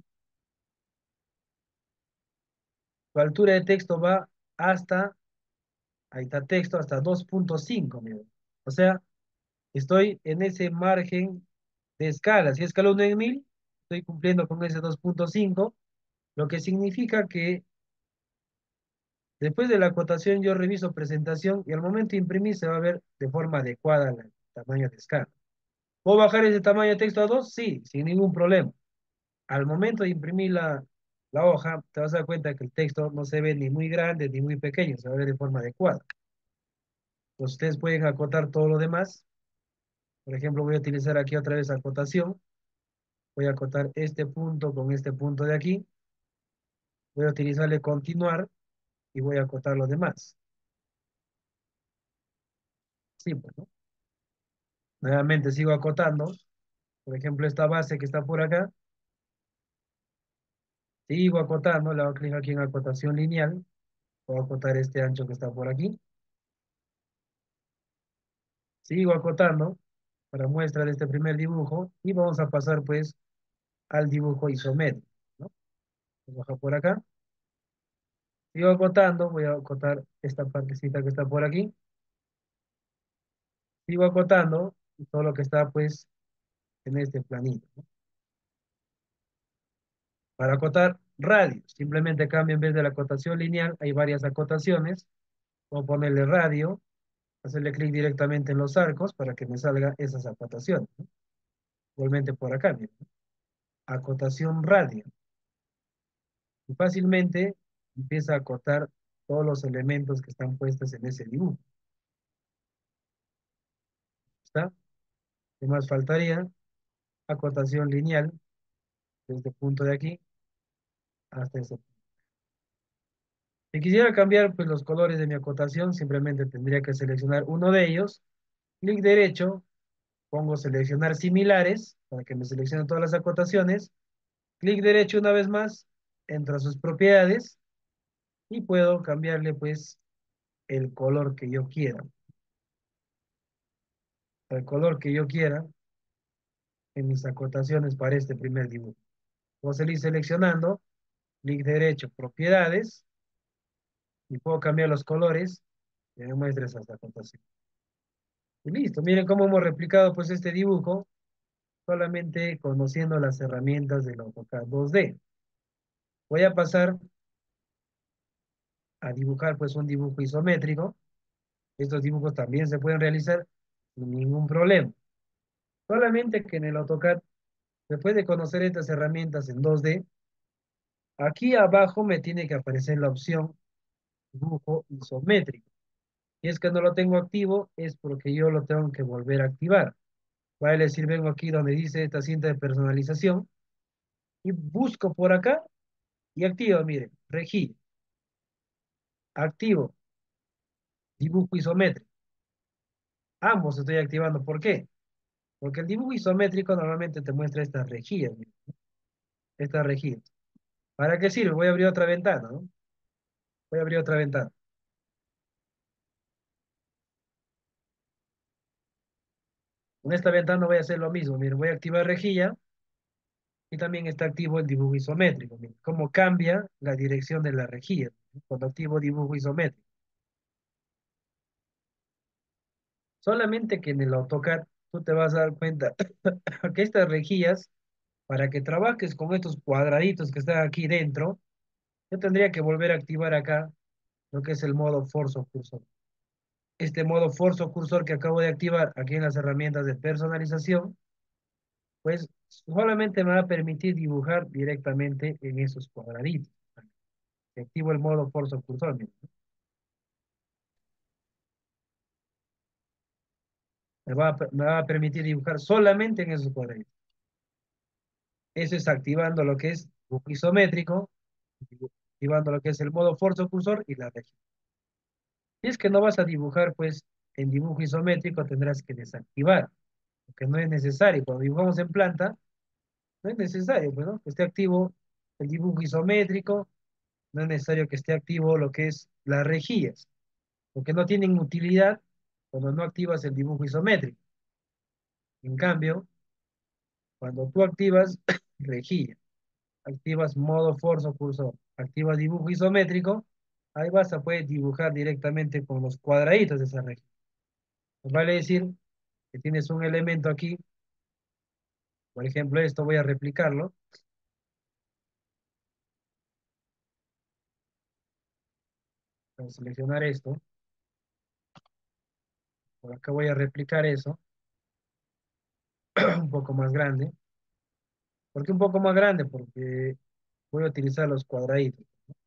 su altura de texto va hasta, ahí está texto, hasta dos punto cinco, miren. O sea, estoy en ese margen de escala. Si escala uno en mil, estoy cumpliendo con ese dos punto cinco, lo que significa que después de la acotación yo reviso presentación y al momento de imprimir se va a ver de forma adecuada el tamaño de escala. ¿Puedo bajar ese tamaño de texto a dos? Sí, sin ningún problema. Al momento de imprimir la, la hoja, te vas a dar cuenta que el texto no se ve ni muy grande ni muy pequeño, se va a ver de forma adecuada. Entonces ustedes pueden acotar todo lo demás. Por ejemplo, voy a utilizar aquí otra vez acotación. Voy a acotar este punto con este punto de aquí. Voy a utilizarle continuar y voy a acotar lo demás. Sí, pues, ¿no? Nuevamente sigo acotando. Por ejemplo, esta base que está por acá. Sigo acotando, le hago clic aquí en acotación lineal. Voy a acotar este ancho que está por aquí. Sigo acotando para muestra de este primer dibujo y vamos a pasar pues al dibujo isométrico, ¿no? Baja por acá. Sigo acotando, voy a acotar esta partecita que está por aquí. Sigo acotando todo lo que está pues en este planito, ¿no? Para acotar radio, simplemente cambio en vez de la acotación lineal, hay varias acotaciones. Puedo ponerle radio, hacerle clic directamente en los arcos para que me salga esas acotaciones, ¿no? Igualmente por acá, miren, ¿no? Acotación radio. Y fácilmente empieza a acotar todos los elementos que están puestos en ese dibujo. ¿Está? ¿Qué más faltaría? Acotación lineal, desde este punto de aquí hasta ese punto. Si quisiera cambiar pues, los colores de mi acotación, simplemente tendría que seleccionar uno de ellos, clic derecho, pongo seleccionar similares, para que me seleccione todas las acotaciones, clic derecho una vez más, entro a sus propiedades, y puedo cambiarle pues el color que yo quiera. El color que yo quiera en mis acotaciones para este primer dibujo. Puedo salir seleccionando, clic derecho, propiedades, y puedo cambiar los colores que me muestre esas acotaciones. Y listo, miren cómo hemos replicado pues este dibujo solamente conociendo las herramientas del AutoCAD dos D. Voy a pasar a dibujar pues un dibujo isométrico. Estos dibujos también se pueden realizar sin ningún problema. Solamente que en el AutoCAD, después de conocer estas herramientas en dos D, aquí abajo me tiene que aparecer la opción dibujo isométrico. Y es que no lo tengo activo, es porque yo lo tengo que volver a activar. Voy a decir, vengo aquí donde dice esta cinta de personalización y busco por acá y activo, miren, regir, activo, dibujo isométrico. Ambos estoy activando. ¿Por qué? Porque el dibujo isométrico normalmente te muestra estas rejillas, miren, estas rejillas. ¿Para qué sirve? Voy a abrir otra ventana, ¿no? Voy a abrir otra ventana. En esta ventana voy a hacer lo mismo. Miren, voy a activar rejilla y también está activo el dibujo isométrico. Miren, cómo cambia la dirección de la rejilla, ¿no? Cuando activo dibujo isométrico. Solamente que en el AutoCAD tú te vas a dar cuenta que estas rejillas, para que trabajes con estos cuadraditos que están aquí dentro, yo tendría que volver a activar acá lo que es el modo Forzo Cursor. Este modo Forzo Cursor que acabo de activar aquí en las herramientas de personalización, pues solamente me va a permitir dibujar directamente en esos cuadraditos. Si activo el modo Forzo Cursor, miren, me va a, me va a permitir dibujar solamente en esos cuadraditos. Eso es activando lo que es dibujo isométrico, activando lo que es el modo Forzo Cursor y la región. Si es que no vas a dibujar, pues en dibujo isométrico tendrás que desactivar, porque no es necesario. Cuando dibujamos en planta, no es necesario, pues, ¿no? Que esté activo el dibujo isométrico, no es necesario que esté activo lo que es las rejillas, porque no tienen utilidad cuando no activas el dibujo isométrico. En cambio, cuando tú activas rejilla, activas modo Forzo Cursor, activas dibujo isométrico, ahí vas a poder dibujar directamente con los cuadraditos de esa rejilla. Nos vale decir que tienes un elemento aquí, por ejemplo, esto voy a replicarlo. Voy a seleccionar esto. Por acá voy a replicar eso, un poco más grande. ¿Por qué un poco más grande? Porque voy a utilizar los cuadraditos.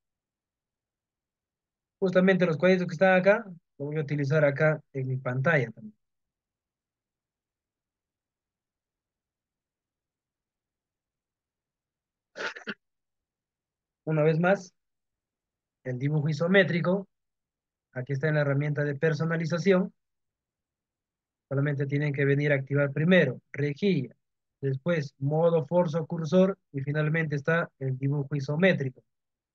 Justamente los cuadraditos que están acá, los voy a utilizar acá en mi pantalla también. Una vez más, el dibujo isométrico, aquí está en la herramienta de personalización. Solamente tienen que venir a activar primero rejilla, después modo Forzo Cursor y finalmente está el dibujo isométrico.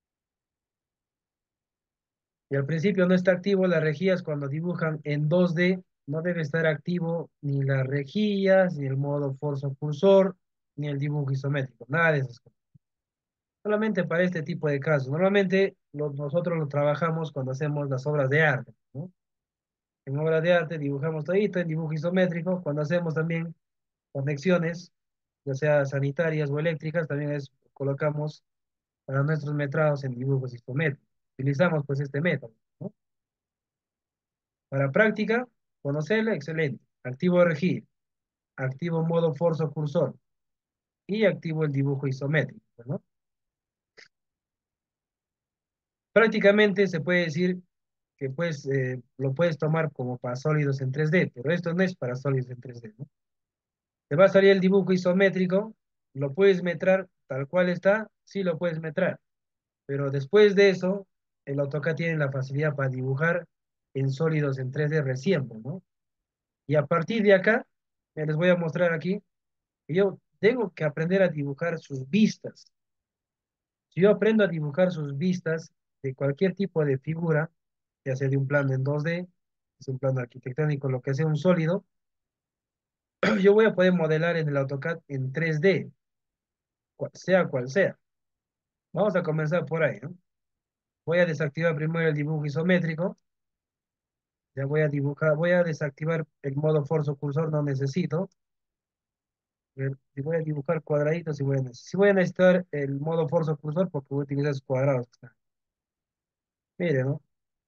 Y al principio no está activo las rejillas cuando dibujan en dos D, no debe estar activo ni las rejillas, ni el modo Forzo Cursor, ni el dibujo isométrico, nada de esas cosas. Solamente para este tipo de casos. Normalmente lo- nosotros lo trabajamos cuando hacemos las obras de arte, ¿no? En obras de arte dibujamos todito en dibujo isométrico. Cuando hacemos también conexiones, ya sea sanitarias o eléctricas, también es, colocamos para nuestros metrados en dibujos isométricos. Utilizamos pues este método, ¿no? Para práctica, conocerla, excelente. Activo regir, activo modo forzo cursor y activo el dibujo isométrico, ¿no? Prácticamente se puede decir que pues eh, lo puedes tomar como para sólidos en tres D, pero esto no es para sólidos en tres D, ¿no? Te va a salir el dibujo isométrico, lo puedes metrar tal cual está, sí lo puedes metrar, pero después de eso, el AutoCAD tiene la facilidad para dibujar en sólidos en tres D recién, pues, ¿no? Y a partir de acá, eh, les voy a mostrar aquí, que yo tengo que aprender a dibujar sus vistas. Si yo aprendo a dibujar sus vistas de cualquier tipo de figura, ya sea de un plano en dos D, es un plano arquitectónico, lo que sea un sólido, yo voy a poder modelar en el AutoCAD en tres D, cual- sea cual sea. Vamos a comenzar por ahí, ¿no? Voy a desactivar primero el dibujo isométrico, ya voy a dibujar, voy a desactivar el modo forzo cursor, no necesito. Eh, Si voy a dibujar cuadraditos, si voy a, neces- si voy a necesitar el modo forzo cursor porque voy a utilizar esos cuadrados. Miren, ¿no?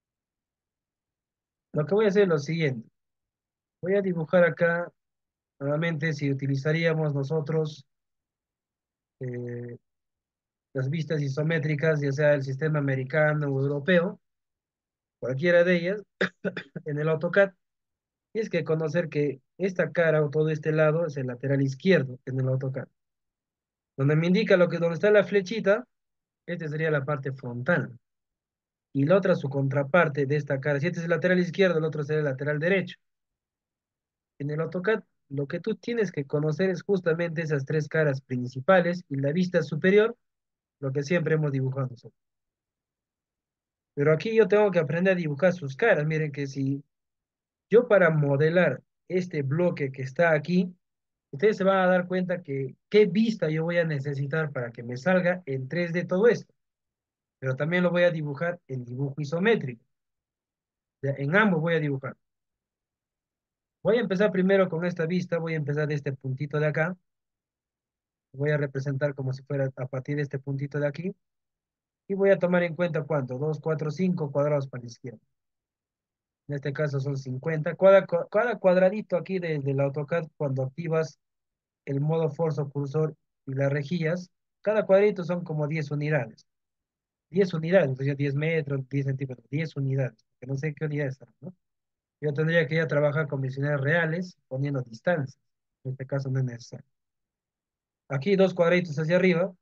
Lo que voy a hacer es lo siguiente. Voy a dibujar acá, nuevamente, si utilizaríamos nosotros eh, las vistas isométricas, ya sea el sistema americano o europeo, cualquiera de ellas, en el AutoCAD, tienes que conocer que esta cara o todo este lado es el lateral izquierdo en el AutoCAD. Donde me indica lo que, donde está la flechita, esta sería la parte frontal. Y la otra, su contraparte de esta cara. Si este es el lateral izquierdo, el otro sería el lateral derecho. En el AutoCAD, lo que tú tienes que conocer es justamente esas tres caras principales y la vista superior, lo que siempre hemos dibujado nosotros. Pero aquí yo tengo que aprender a dibujar sus caras. Miren que si yo para modelar este bloque que está aquí, ustedes se van a dar cuenta que qué vista yo voy a necesitar para que me salga en tres D todo esto. Pero también lo voy a dibujar en dibujo isométrico. Ya, en ambos voy a dibujar. Voy a empezar primero con esta vista. Voy a empezar de este puntito de acá. Voy a representar como si fuera a partir de este puntito de aquí. Y voy a tomar en cuenta cuánto. Dos, cuatro, cinco cuadrados para la izquierda. En este caso son cincuenta. Cada, cua- cada cuadradito aquí de- del AutoCAD, cuando activas el modo forzo cursor y las rejillas, cada cuadrito son como diez unidades. Diez unidades, entonces diez metros, diez centímetros, diez unidades. Que no sé qué unidades son, ¿no? Yo tendría que ir a trabajar con mis unidades reales poniendo distancias. En este caso no es necesario. Aquí dos cuadritos hacia arriba,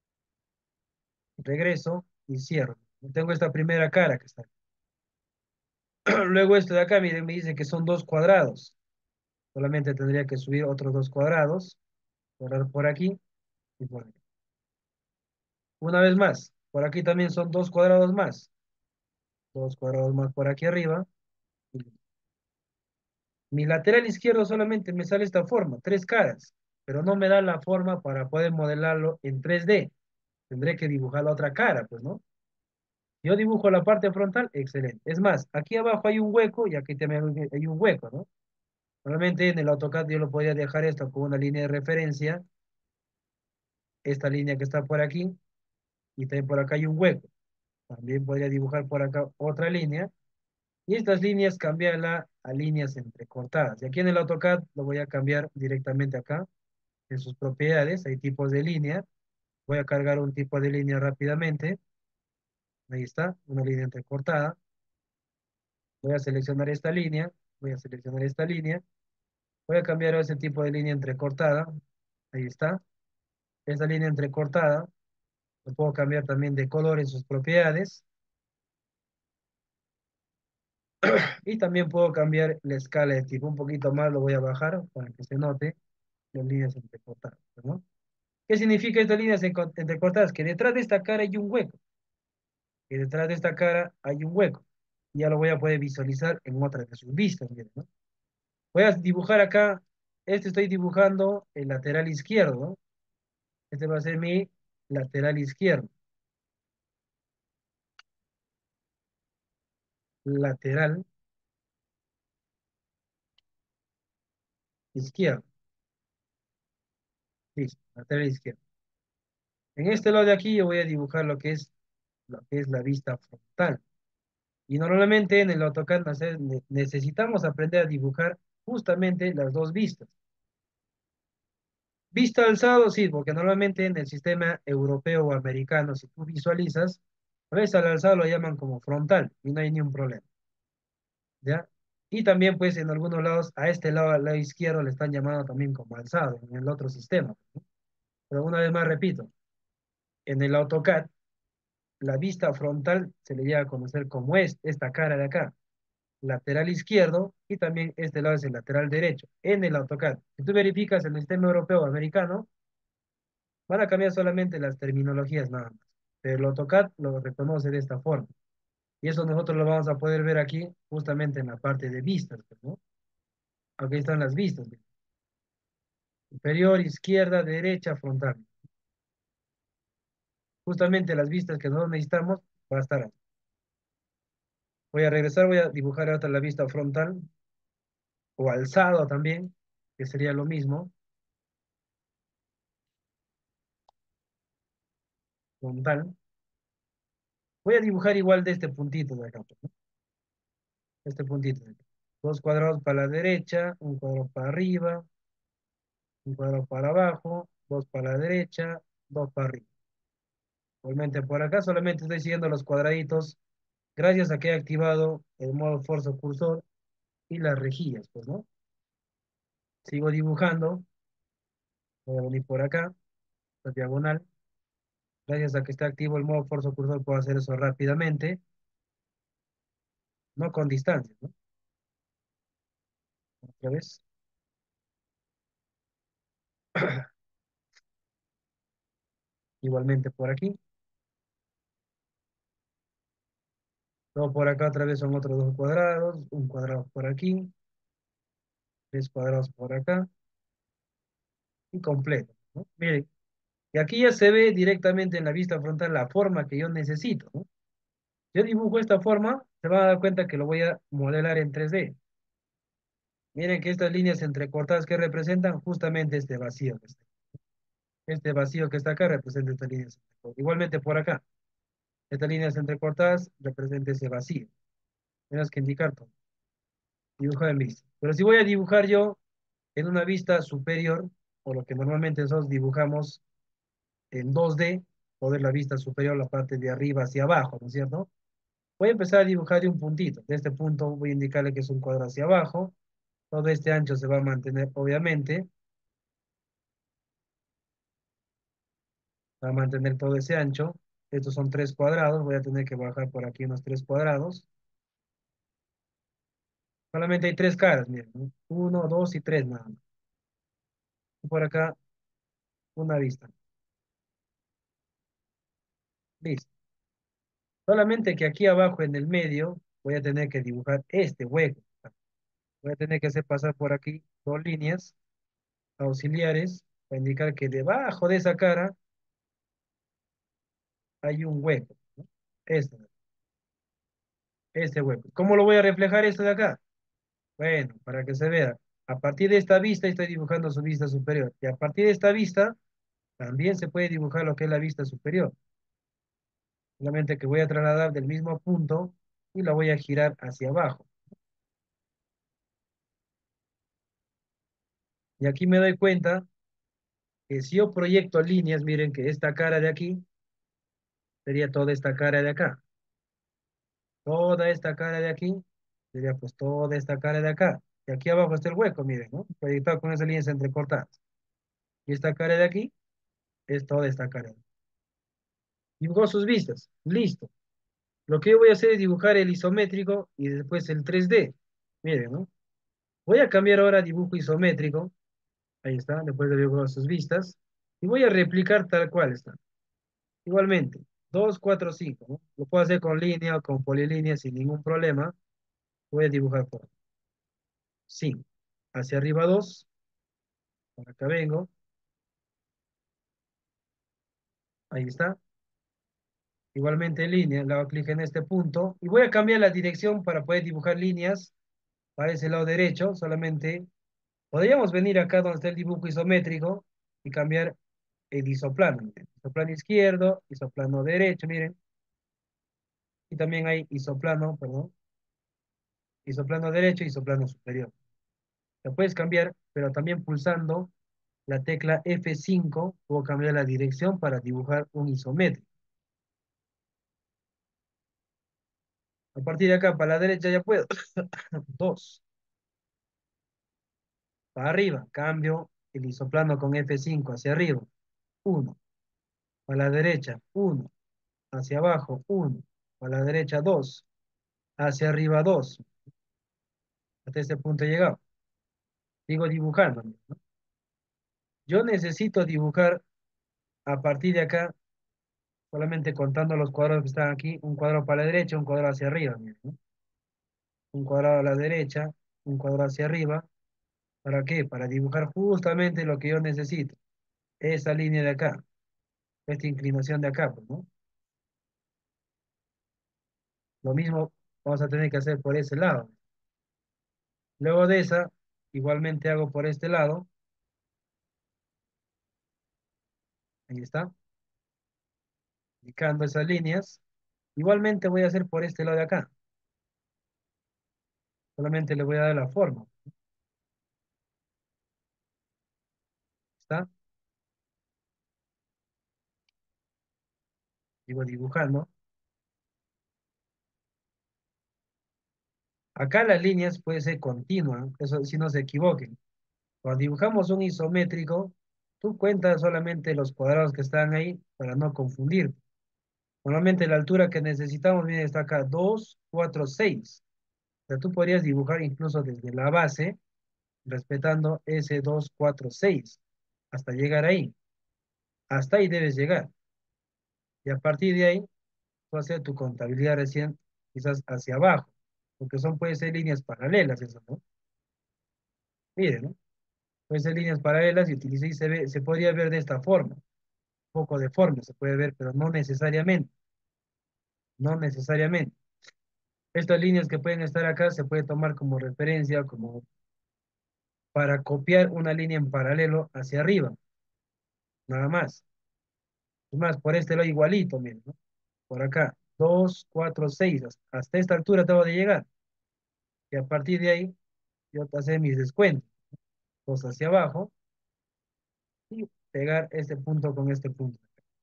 regreso y cierro. Tengo esta primera cara que está aquí. Luego esto de acá, miren, me dice que son dos cuadrados. Solamente tendría que subir otros dos cuadrados, correr por aquí y por aquí. Una vez más, por aquí también son dos cuadrados más. Dos cuadrados más por aquí arriba. Y mi lateral izquierdo solamente me sale esta forma, tres caras, pero no me da la forma para poder modelarlo en tres D. Tendré que dibujar la otra cara, pues, ¿no? Yo dibujo la parte frontal, excelente. Es más, aquí abajo hay un hueco y aquí también hay un hueco, ¿no? Normalmente en el AutoCAD yo lo podría dejar esto con una línea de referencia, esta línea que está por aquí, y también por acá hay un hueco. También podría dibujar por acá otra línea, y estas líneas cambiarla a líneas entrecortadas. Y aquí en el AutoCAD lo voy a cambiar directamente acá, en sus propiedades, hay tipos de línea. Voy a cargar un tipo de línea rápidamente. Ahí está, una línea entrecortada. Voy a seleccionar esta línea, voy a seleccionar esta línea, voy a cambiar a ese tipo de línea entrecortada, ahí está, esta línea entrecortada, lo puedo cambiar también de color en sus propiedades, y también puedo cambiar la escala de tipo, un poquito más lo voy a bajar para que se note las líneas entrecortadas, ¿no? ¿Qué significa estas líneas enco- entrecortadas? Que detrás de esta cara hay un hueco, que detrás de esta cara hay un hueco, y ya lo voy a poder visualizar en otras de sus vistas, miren, ¿no? Voy a dibujar acá, este estoy dibujando el lateral izquierdo, ¿no? Este va a ser mi lateral izquierdo, lateral izquierdo, listo, lateral izquierdo. En este lado de aquí yo voy a dibujar lo que es, lo que es la vista frontal. Y normalmente en el AutoCAD nace- ne- necesitamos aprender a dibujar justamente las dos vistas. Vista alzado, sí, porque normalmente en el sistema europeo o americano, si tú visualizas, a veces al alzado lo llaman como frontal y no hay ni un problema, ¿ya? Y también, pues, en algunos lados, a este lado, al lado izquierdo, le están llamando también como alzado, en el otro sistema, ¿no? Pero una vez más repito, en el AutoCAD, la vista frontal se le llega a conocer como es, esta cara de acá, lateral izquierdo, y también este lado es el lateral derecho, en el AutoCAD. Si tú verificas en el sistema europeo o americano, van a cambiar solamente las terminologías nada más. Pero el AutoCAD lo reconoce de esta forma. Y eso nosotros lo vamos a poder ver aquí, justamente en la parte de vistas, pues, ¿no? Aquí están las vistas. ¿Ve? Superior, izquierda, derecha, frontal. Justamente las vistas que nosotros necesitamos va a estar aquí. Voy a regresar, voy a dibujar ahora la vista frontal, o alzado también, que sería lo mismo, frontal. Voy a dibujar igual de este puntito de acá, pues, ¿no? Este puntito de acá. Dos cuadrados para la derecha, un cuadrado para arriba, un cuadrado para abajo, dos para la derecha, dos para arriba. Igualmente por acá solamente estoy siguiendo los cuadraditos gracias a que he activado el modo Forza Cursor y las rejillas, pues, ¿no? Sigo dibujando, voy a venir por acá, la diagonal. Gracias a que está activo el modo Forza Cursor puedo hacer eso rápidamente, no con distancia, ¿no? Otra vez, igualmente por aquí. Luego por acá otra vez son otros dos cuadrados, un cuadrado por aquí, tres cuadrados por acá y completo, ¿no? Miren, y aquí ya se ve directamente en la vista frontal la forma que yo necesito, ¿no? Yo dibujo esta forma, se van a dar cuenta que lo voy a modelar en tres D. Miren que estas líneas entrecortadas que representan justamente este vacío. que está- Este vacío que está acá representa estas líneas entrecortadas. Igualmente por acá, estas líneas entrecortadas representan ese vacío. Tienes que indicar todo. Dibujar en vista. Pero si voy a dibujar yo en una vista superior, o lo que normalmente nosotros dibujamos en dos D, poder la vista superior, la parte de arriba hacia abajo, ¿no es cierto? Voy a empezar a dibujar de un puntito. De este punto voy a indicarle que es un cuadrado hacia abajo. Todo este ancho se va a mantener, obviamente. Va a mantener todo ese ancho. Estos son tres cuadrados. Voy a tener que bajar por aquí unos tres cuadrados. Solamente hay tres caras, miren, ¿no? Uno, dos y tres nada más. Y por acá, una vista. Listo. Solamente que aquí abajo en el medio voy a tener que dibujar este hueco. Voy a tener que hacer pasar por aquí dos líneas auxiliares para indicar que debajo de esa cara hay un hueco, ¿no? Este, este hueco. ¿Cómo lo voy a reflejar esto de acá? Bueno, para que se vea. A partir de esta vista estoy dibujando su vista superior. Y a partir de esta vista también se puede dibujar lo que es la vista superior. Solamente que voy a trasladar del mismo punto y la voy a girar hacia abajo. Y aquí me doy cuenta que si yo proyecto líneas, miren que esta cara de aquí sería toda esta cara de acá. Toda esta cara de aquí sería pues toda esta cara de acá. Y aquí abajo está el hueco, miren, ¿no? Proyectado con esas líneas entrecortadas. Y esta cara de aquí es toda esta cara. Dibujó sus vistas. Listo. Lo que yo voy a hacer es dibujar el isométrico y después el tres D. Miren, ¿no? Voy a cambiar ahora a dibujo isométrico. Ahí está, después de dibujar sus vistas. Y voy a replicar tal cual está. Igualmente, dos, cuatro, cinco, ¿no? Lo puedo hacer con línea o con polilínea sin ningún problema. Voy a dibujar por cinco. Hacia arriba dos. Por acá vengo. Ahí está. Igualmente en línea, le hago clic en este punto y voy a cambiar la dirección para poder dibujar líneas para ese lado derecho. Solamente podríamos venir acá donde está el dibujo isométrico y cambiar el isoplano. Miren. Isoplano izquierdo, isoplano derecho, miren. Y también hay isoplano, perdón, isoplano derecho y isoplano superior. Lo puedes cambiar, pero también pulsando la tecla F cinco puedo cambiar la dirección para dibujar un isométrico. A partir de acá, para la derecha ya puedo. Dos. Para arriba, cambio el isoplano con F cinco hacia arriba. Uno. Para la derecha, uno. Hacia abajo, uno. Para la derecha, dos. Hacia arriba, dos. Hasta este punto he llegado. Sigo dibujando, ¿no? Yo necesito dibujar a partir de acá, solamente contando los cuadrados que están aquí, un cuadrado para la derecha, un cuadrado hacia arriba, miren, ¿no? Un cuadrado a la derecha, un cuadrado hacia arriba. ¿Para qué? Para dibujar justamente lo que yo necesito. Esa línea de acá, esta inclinación de acá, pues, ¿no? Lo mismo vamos a tener que hacer por ese lado. Luego de esa, igualmente hago por este lado. Ahí está. Indicando esas líneas. Igualmente voy a hacer por este lado de acá. Solamente le voy a dar la forma. ¿Está? Sigo dibujando. Acá las líneas pueden ser continuas. Eso si no se equivoquen. Cuando dibujamos un isométrico, tú cuentas solamente los cuadrados que están ahí para no confundir. Normalmente la altura que necesitamos, viene está acá, dos, cuatro, seis. O sea, tú podrías dibujar incluso desde la base, respetando ese dos, cuatro, seis, hasta llegar ahí. Hasta ahí debes llegar. Y a partir de ahí, tú hacer tu contabilidad recién, quizás hacia abajo, porque son, puede ser líneas paralelas, eso, ¿no? Miren, ¿no? Pueden ser líneas paralelas y utilicé y se ve, se podría ver de esta forma. Un poco deforme se puede ver, pero no necesariamente. No necesariamente. Estas líneas que pueden estar acá se puede tomar como referencia, como para copiar una línea en paralelo hacia arriba, nada más. Es más, por este lado igualito, miren, ¿no? Por acá, dos, cuatro, seis, hasta esta altura tengo de llegar. Y a partir de ahí, yo te hacer mis descuentos, dos hacia abajo, y pegar este punto con este punto.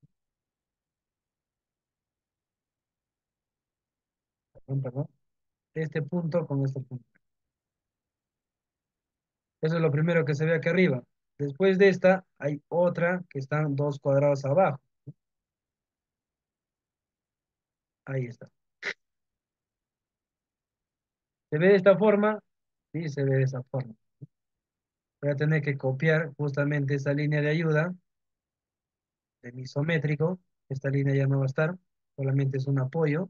Perdón, perdón. Este punto con este punto. Eso es lo primero que se ve aquí arriba. Después de esta, hay otra que están dos cuadrados abajo. Ahí está. ¿Se ve de esta forma? Sí, se ve de esa forma. Voy a tener que copiar justamente esa línea de ayuda de mi isométrico. Esta línea ya no va a estar, solamente es un apoyo.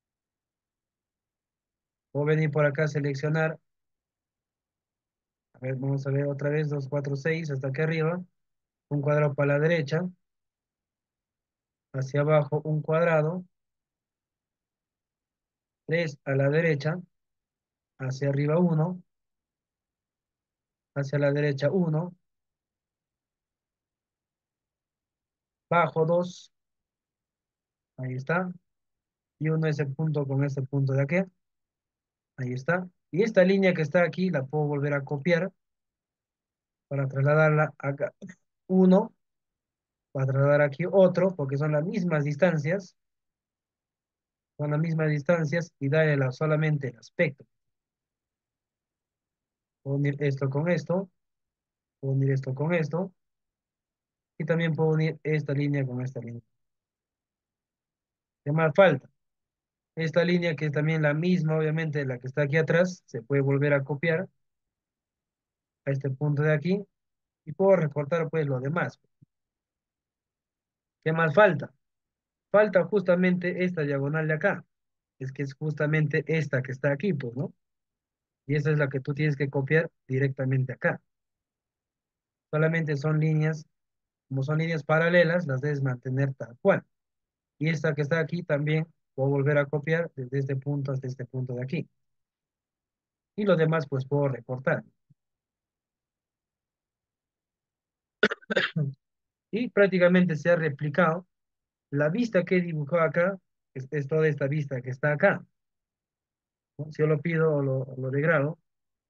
Voy a venir por acá a seleccionar. A ver, vamos a ver otra vez, dos, cuatro, seis, hasta aquí arriba. Un cuadrado para la derecha. Hacia abajo un cuadrado. Tres a la derecha. Hacia arriba uno. Hacia la derecha uno. Bajo dos. Ahí está. Y uno ese punto con este punto de aquí. Ahí está. Y esta línea que está aquí la puedo volver a copiar para trasladarla acá. Uno, para trasladar aquí otro, porque son las mismas distancias. Son las mismas distancias y darle la- solamente el aspecto. Puedo unir esto con esto. Puedo unir esto con esto. Y también puedo unir esta línea con esta línea. ¿Qué más falta? Esta línea que es también la misma, obviamente, la que está aquí atrás, se puede volver a copiar a este punto de aquí y puedo recortar pues lo demás. ¿Qué más falta? Falta justamente esta diagonal de acá. Es que es justamente esta que está aquí, pues, ¿no? Y esa es la que tú tienes que copiar directamente acá. Solamente son líneas Como son líneas paralelas, las debes mantener tal cual. Y esta que está aquí también, puedo volver a copiar desde este punto hasta este punto de aquí. Y los demás, pues puedo recortar. Y prácticamente se ha replicado. La vista que he dibujado acá es, es toda esta vista que está acá, ¿no? Si yo lo pido o lo, o lo degrado,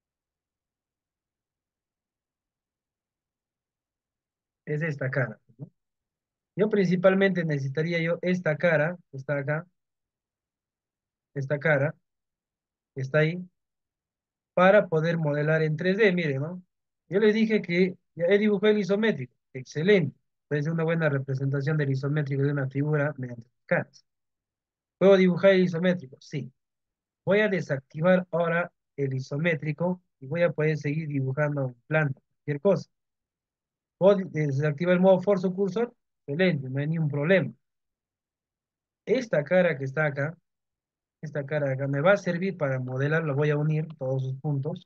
es esta cara, ¿no? Yo principalmente necesitaría yo esta cara, que está acá, esta cara, que está ahí, para poder modelar en tres D, mire, ¿no? Yo les dije que ya he dibujado el isométrico, excelente. Es una buena representación del isométrico de una figura mediante caras. ¿Puedo dibujar el isométrico? Sí. Voy a desactivar ahora el isométrico y voy a poder seguir dibujando un plano, cualquier cosa. ¿Puedo desactivar el modo Force Cursor? Excelente, no hay ningún problema. Esta cara que está acá, esta cara de acá, me va a servir para modelar, lo voy a unir todos sus puntos.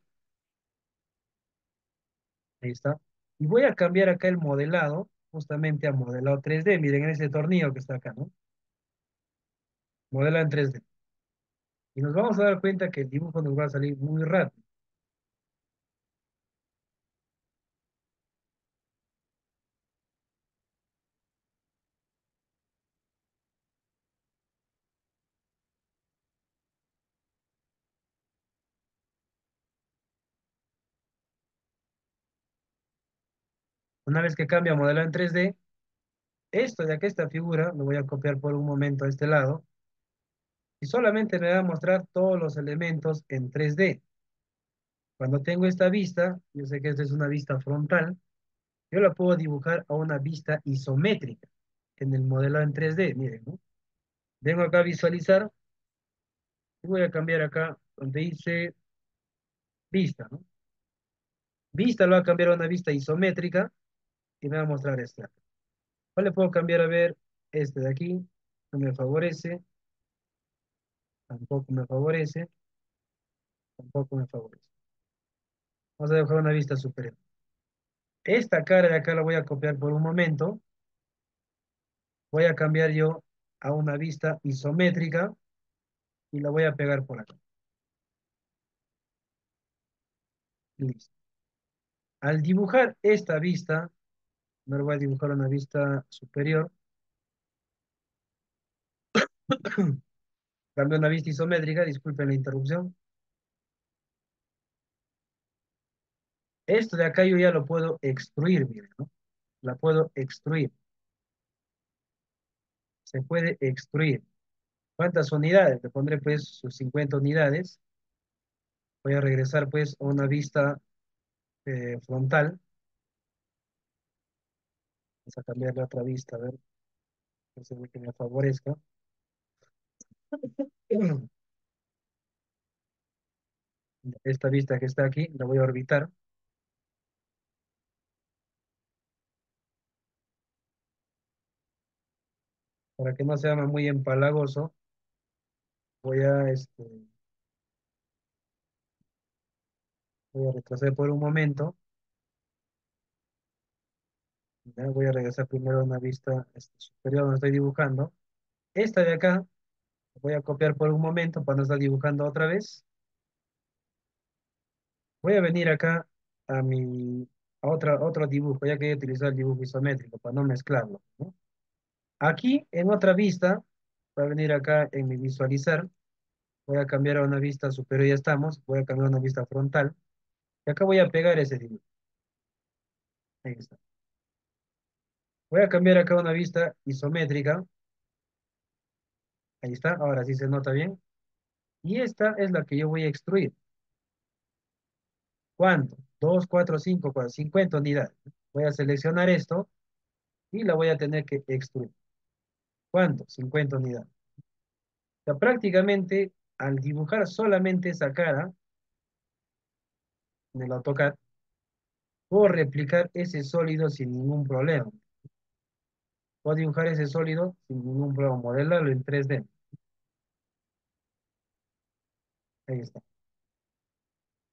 Ahí está. Y voy a cambiar acá el modelado, justamente a modelado tres D. Miren, en ese tornillo que está acá, ¿no? Modela en tres D. Y nos vamos a dar cuenta que el dibujo nos va a salir muy rápido. Una vez que cambia a modelado en tres D, esto de acá, esta figura, lo voy a copiar por un momento a este lado. Y solamente me va a mostrar todos los elementos en tres D. Cuando tengo esta vista, yo sé que esta es una vista frontal, yo la puedo dibujar a una vista isométrica en el modelado en tres D. Miren, ¿no? Vengo acá a visualizar y voy a cambiar acá donde dice vista, ¿no? Vista lo va a cambiar a una vista isométrica y me va a mostrar esta. ¿Cuál le puedo cambiar? A ver, este de aquí, no me favorece, tampoco me favorece, tampoco me favorece. Vamos a dejar una vista superior. Esta cara de acá la voy a copiar por un momento. Voy a cambiar yo a una vista isométrica y la voy a pegar por acá. Listo. Al dibujar esta vista, me voy a dibujar una vista superior. Cambio una vista isométrica, disculpen la interrupción. Esto de acá yo ya lo puedo extruir, miren, ¿no? La puedo extruir. Se puede extruir. ¿Cuántas unidades? Le pondré pues sus cincuenta unidades. Voy a regresar pues a una vista eh, frontal. Vamos a cambiar la otra vista, a ver, que se ve que me favorezca. Esta vista que está aquí, la voy a orbitar. Para que no sea muy empalagoso, voy a, este, voy a retroceder por un momento. Ya, voy a regresar primero a una vista este, superior donde estoy dibujando. Esta de acá, voy a copiar por un momento para no estar dibujando otra vez. Voy a venir acá a mi, a otra, otro dibujo, ya que he utilizado el dibujo isométrico para no mezclarlo, ¿no? Aquí, en otra vista, voy a venir acá en mi visualizar. Voy a cambiar a una vista superior, ya estamos. Voy a cambiar a una vista frontal. Y acá voy a pegar ese dibujo. Ahí está. Voy a cambiar acá una vista isométrica. Ahí está, ahora sí se nota bien. Y esta es la que yo voy a extruir. ¿Cuánto? Dos, cuatro, cinco, cuatro, cincuenta unidades. Voy a seleccionar esto y la voy a tener que extruir. ¿Cuánto? Cincuenta unidades. O sea, prácticamente al dibujar solamente esa cara en el AutoCAD, puedo replicar ese sólido sin ningún problema. Puedo dibujar ese sólido sin ningún problema, modelarlo en tres D. Ahí está.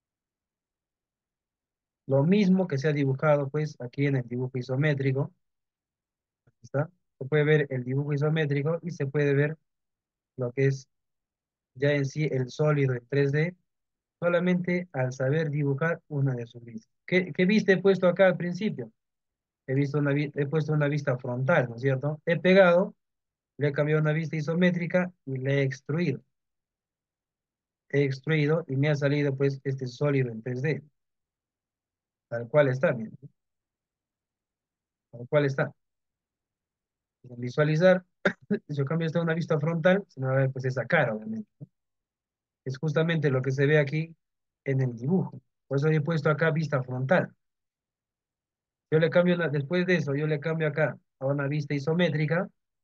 Lo mismo que se ha dibujado pues aquí en el dibujo isométrico. ¿Está? Se puede ver el dibujo isométrico y se puede ver lo que es ya en sí el sólido en tres D, solamente al saber dibujar una de sus vistas. ¿Qué, qué vista he puesto acá al principio? He, visto una, vi- he puesto una vista frontal, ¿no es cierto? He pegado, le he cambiado una vista isométrica y le he extruido. He extruido y me ha salido pues este sólido en tres D, tal cual está, miren, ¿no? Tal cual está. En visualizar, si yo cambio esta a una vista frontal, se me va a ver pues esa cara, obviamente, ¿no? Es justamente lo que se ve aquí en el dibujo. Por eso he puesto acá vista frontal. Yo le cambio, la- después de eso, yo le cambio acá a una vista isométrica,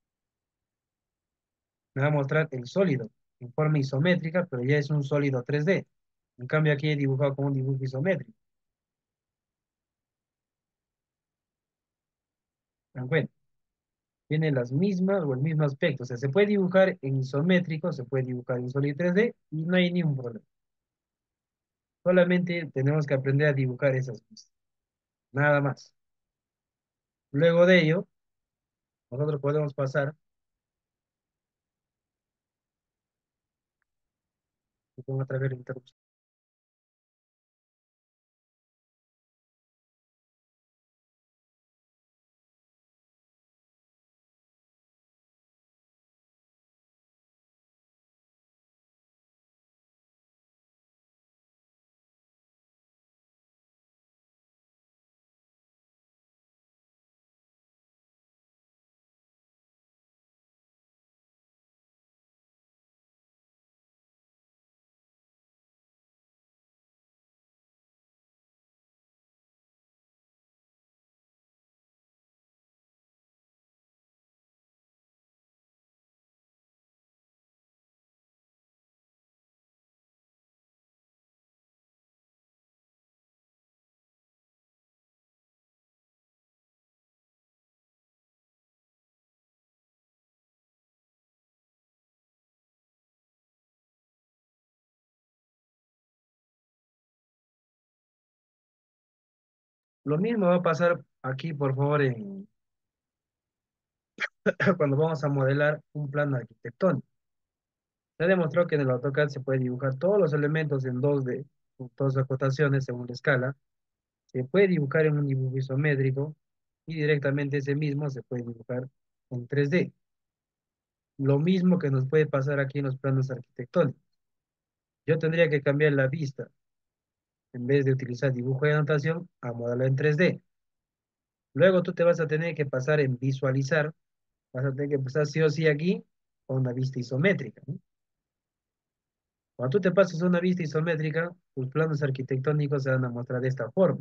me va a mostrar el sólido en forma isométrica, pero ya es un sólido tres D. En cambio aquí he dibujado con un dibujo isométrico. ¿Dan cuenta? Tiene las mismas o el mismo aspecto. O sea, se puede dibujar en isométrico, se puede dibujar en sólido tres D y no hay ningún problema. Solamente tenemos que aprender a dibujar esas vistas. Nada más. Luego de ello, nosotros podemos pasar, y pongo otra vez la interrupción. Lo mismo va a pasar aquí, por favor, en, cuando vamos a modelar un plano arquitectónico. Se ha demostrado que en el AutoCAD se puede dibujar todos los elementos en dos D, con todas las acotaciones según la escala. Se puede dibujar en un dibujo isométrico y directamente ese mismo se puede dibujar en tres D. Lo mismo que nos puede pasar aquí en los planos arquitectónicos. Yo tendría que cambiar la vista, en vez de utilizar dibujo de anotación, a modelar en tres D. Luego tú te vas a tener que pasar en visualizar, vas a tener que pasar sí o sí aquí a una vista isométrica, ¿no? Cuando tú te pasas a una vista isométrica, tus planos arquitectónicos se van a mostrar de esta forma.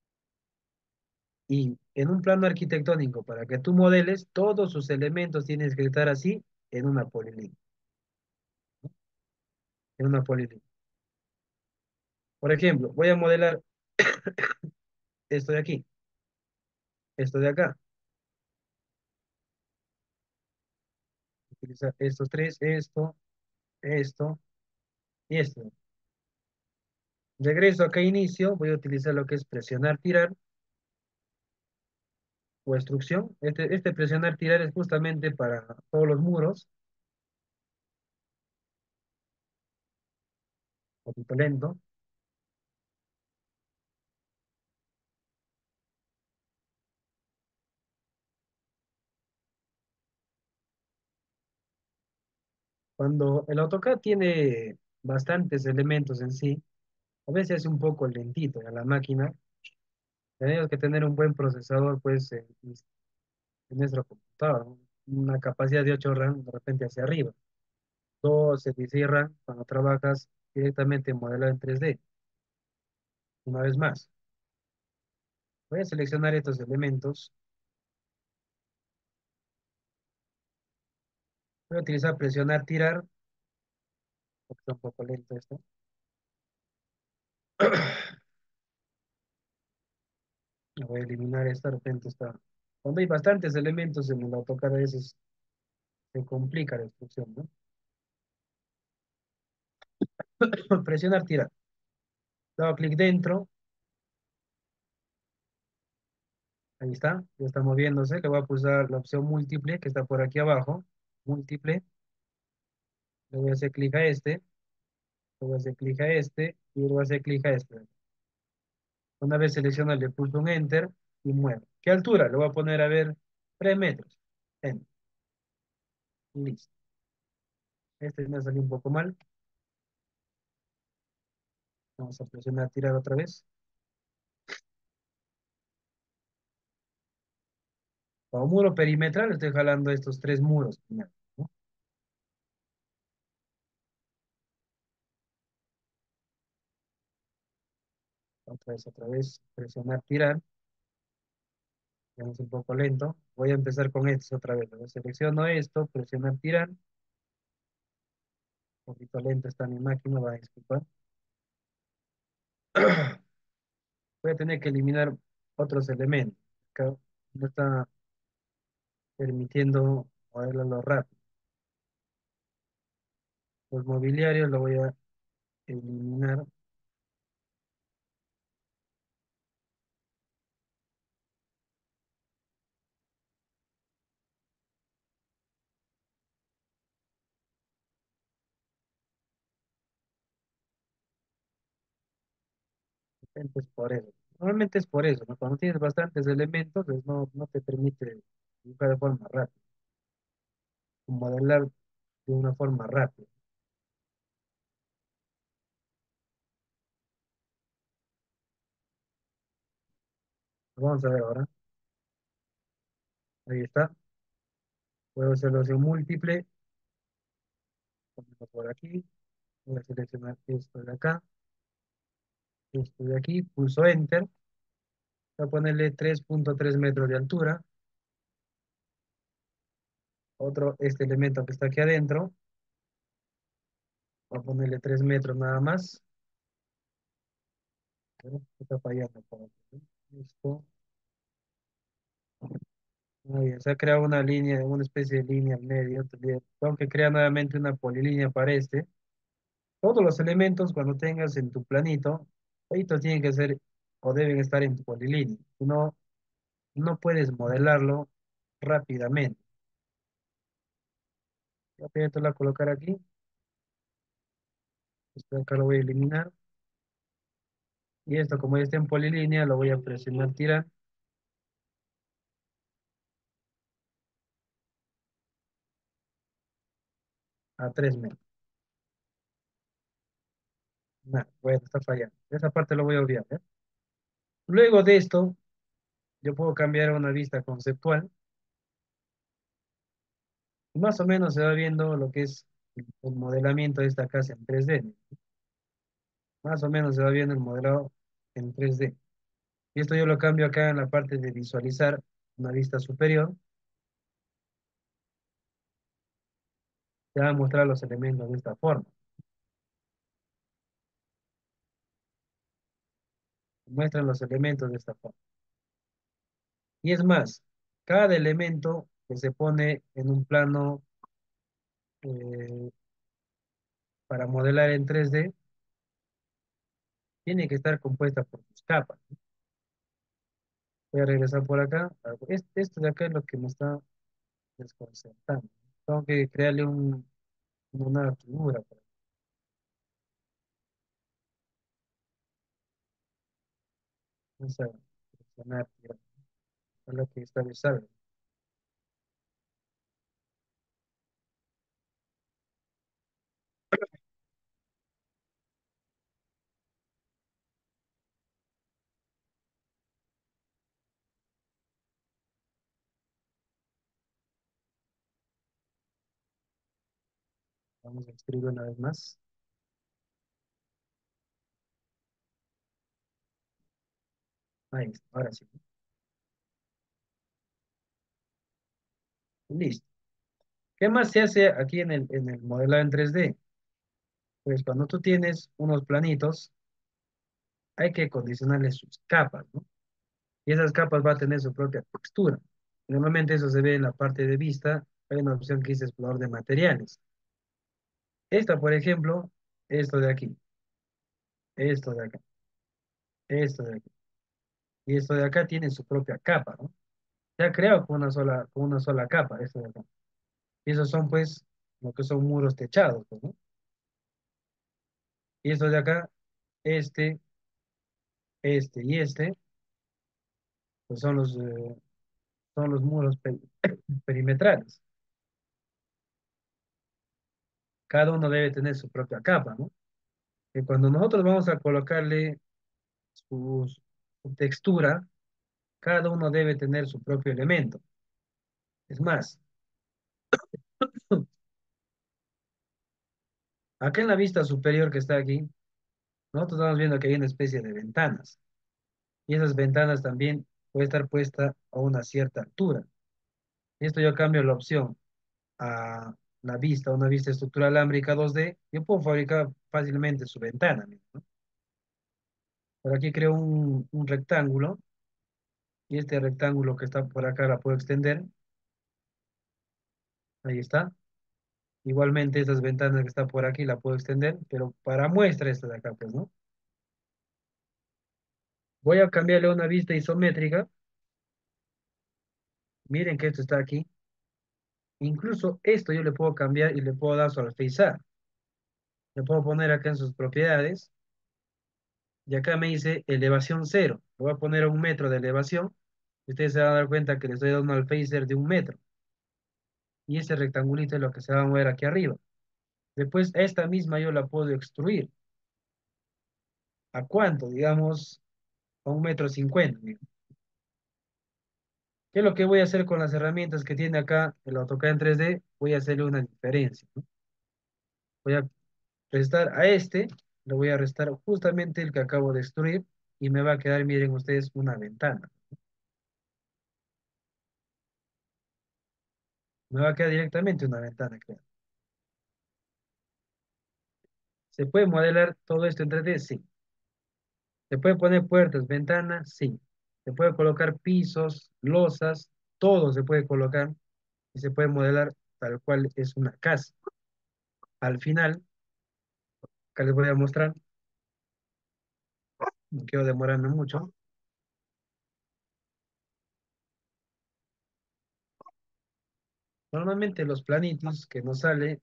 Y en un plano arquitectónico, para que tú modeles, todos sus elementos tienes que estar así en una polilínea, en una polilínea. Por ejemplo, voy a modelar esto de aquí, esto de acá. Utilizar estos tres, esto, esto y esto. Regreso acá a inicio, voy a utilizar lo que es presionar, tirar o extrusión. Este, este presionar, tirar es justamente para todos los muros, un poquito lento. Cuando el AutoCAD tiene bastantes elementos en sí, a veces es un poco lentito a la máquina. Tenemos que tener un buen procesador, pues, en, en nuestro computador, ¿no? Una capacidad de ocho RAM de repente hacia arriba. doce, dieciséis RAM cuando trabajas directamente en modelado en tres D. Una vez más, voy a seleccionar estos elementos. Voy a utilizar presionar, tirar, porque está un poco lento esto. Voy a eliminar esta, de repente está. Cuando hay bastantes elementos en el AutoCAD, a veces se complica la instrucción, ¿no? Presionar, tirar. Dado clic dentro, Ahí está, ya está moviéndose. Le voy a pulsar la opción múltiple que está por aquí abajo. Múltiple. Le voy a hacer clic a este. Le voy a hacer clic a este. Y le voy a hacer clic a este. Una vez seleccionado, le pulso un Enter y muevo. ¿Qué altura? Le voy a poner a ver tres metros. Enter. Listo. Este me salió un poco mal. Vamos a presionar tirar otra vez. Como muro perimetral estoy jalando estos tres muros primero, ¿no? Otra vez, otra vez, presionar tirar. Ya es un poco lento. Voy a empezar con estos otra vez. Luego selecciono esto, presionar tirar. Un poquito lento está mi máquina, va a disculpar. Voy a tener que eliminar otros elementos. Acá no está permitiendo moverlo rápido. Los mobiliarios lo voy a eliminar. Realmente es por eso. Normalmente es por eso, ¿no? Cuando tienes bastantes elementos, pues no, no te permite dibujar de forma rápida, modelar de una forma rápida. Vamos a ver ahora. Ahí está. Puedo hacerlo en múltiple. Ponerlo por aquí. Voy a seleccionar esto de acá. Esto de aquí. Pulso Enter. Voy a ponerle tres punto tres metros de altura. Otro, este elemento que está aquí adentro. Voy a ponerle tres metros nada más. Pero está fallando por aquí. Listo. Ahí, se ha creado una línea, una especie de línea al medio. Tengo que crear nuevamente una polilínea para este. Todos los elementos, cuando tengas en tu planito, estos tienen que ser o deben estar en tu polilínea. Si no, no puedes modelarlo rápidamente. Rápidamente lo voy a colocar aquí. Esto de acá lo voy a eliminar. Y esto, como ya está en polilínea, lo voy a presionar tirar a tres metros. Nah, bueno, está fallando. Esa parte lo voy a obviar, ¿eh? Luego de esto, yo puedo cambiar a una vista conceptual. Y más o menos se va viendo lo que es el modelamiento de esta casa en tres D. Más o menos se va viendo el modelado en tres D. Y esto yo lo cambio acá en la parte de visualizar una vista superior. Te va a mostrar los elementos de esta forma. Muestran los elementos de esta forma. Y es más, cada elemento que se pone en un plano eh, para modelar en tres D, tiene que estar compuesta por sus capas. Voy a regresar por acá. Este- Esto de acá es lo que me está desconcertando. Tengo que crearle un, una figura para esa, seleccionar, digamos, es lo que está usando. Vamos a escribir una vez más. Ahí está, ahora sí. Listo. ¿Qué más se hace aquí en el, en el modelado en tres D? Pues cuando tú tienes unos planitos, hay que condicionarles sus capas, ¿no? Y esas capas van a tener su propia textura. Normalmente eso se ve en la parte de vista. Hay una opción que dice explorador de materiales. Esta, por ejemplo, esto de aquí, esto de acá, esto de aquí. Y esto de acá tiene su propia capa, ¿no? Se ha creado con una sola, con una sola capa, esto de acá. Y esos son, pues, lo que son muros techados, pues, ¿no? Y estos de acá, este, este y este, pues son los, eh, son los muros pe- perimetrales. Cada uno debe tener su propia capa, ¿no? Que cuando nosotros vamos a colocarle su, su textura, cada uno debe tener su propio elemento. Es más, acá en la vista superior que está aquí, nosotros estamos viendo que hay una especie de ventanas. Y esas ventanas también puede estar puesta a una cierta altura. Y esto yo cambio la opción a la vista, una vista estructural alámbrica dos D, yo puedo fabricar fácilmente su ventana, mira, ¿no? Por aquí creo un, un rectángulo, y este rectángulo que está por acá la puedo extender. Ahí está. Igualmente, estas ventanas que está por aquí la puedo extender, pero para muestra esta de acá, pues, ¿no? Voy a cambiarle una vista isométrica. Miren que esto está aquí. Incluso esto yo le puedo cambiar y le puedo dar solfizar. Le puedo poner acá en sus propiedades. Y acá me dice elevación cero. Le voy a poner a un metro de elevación. Y ustedes se van a dar cuenta que le estoy dando al phaser de un metro. Y ese rectangulito es lo que se va a mover aquí arriba. Después, esta misma yo la puedo extruir. ¿A cuánto? Digamos, a un metro cincuenta. ¿Qué es lo que voy a hacer con las herramientas que tiene acá el AutoCAD en tres D? Voy a hacerle una diferencia, ¿no? Voy a restar a este, le voy a restar justamente el que acabo de destruir y me va a quedar, miren ustedes, una ventana. Me va a quedar directamente una ventana, creo. ¿Se puede modelar todo esto en tres D? Sí. ¿Se puede poner puertas, ventanas? Sí. ¿Se puede colocar pisos, losas? Todo se puede colocar y se puede modelar tal cual es una casa. Al final, acá les voy a mostrar, no quiero demorarme mucho. Normalmente los planitos que nos sale,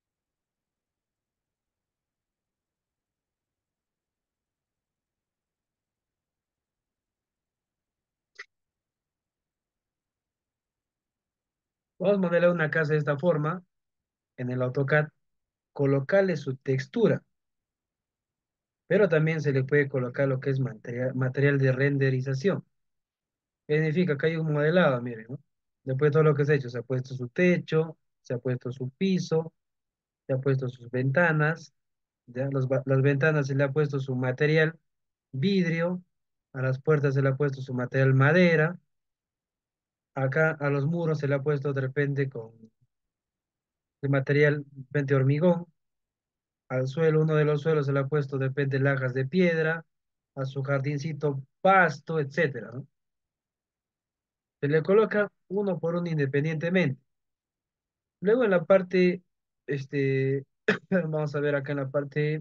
vamos a modelar una casa de esta forma en el AutoCAD, colocarle su textura, pero también se le puede colocar lo que es material, material de renderización. ¿Qué significa? Que hay un modelado, miren, ¿no? Después de todo lo que se ha hecho, se ha puesto su techo, se ha puesto su piso, se ha puesto sus ventanas, ¿ya? Los va- las ventanas se le ha puesto su material vidrio, a las puertas se le ha puesto su material madera, acá a los muros se le ha puesto de repente con el material de repente hormigón, al suelo, uno de los suelos se le ha puesto de repente lajas de piedra, a su jardincito pasto, etcétera, ¿no? Se le coloca uno por uno independientemente. Luego en la parte, este, vamos a ver acá en la parte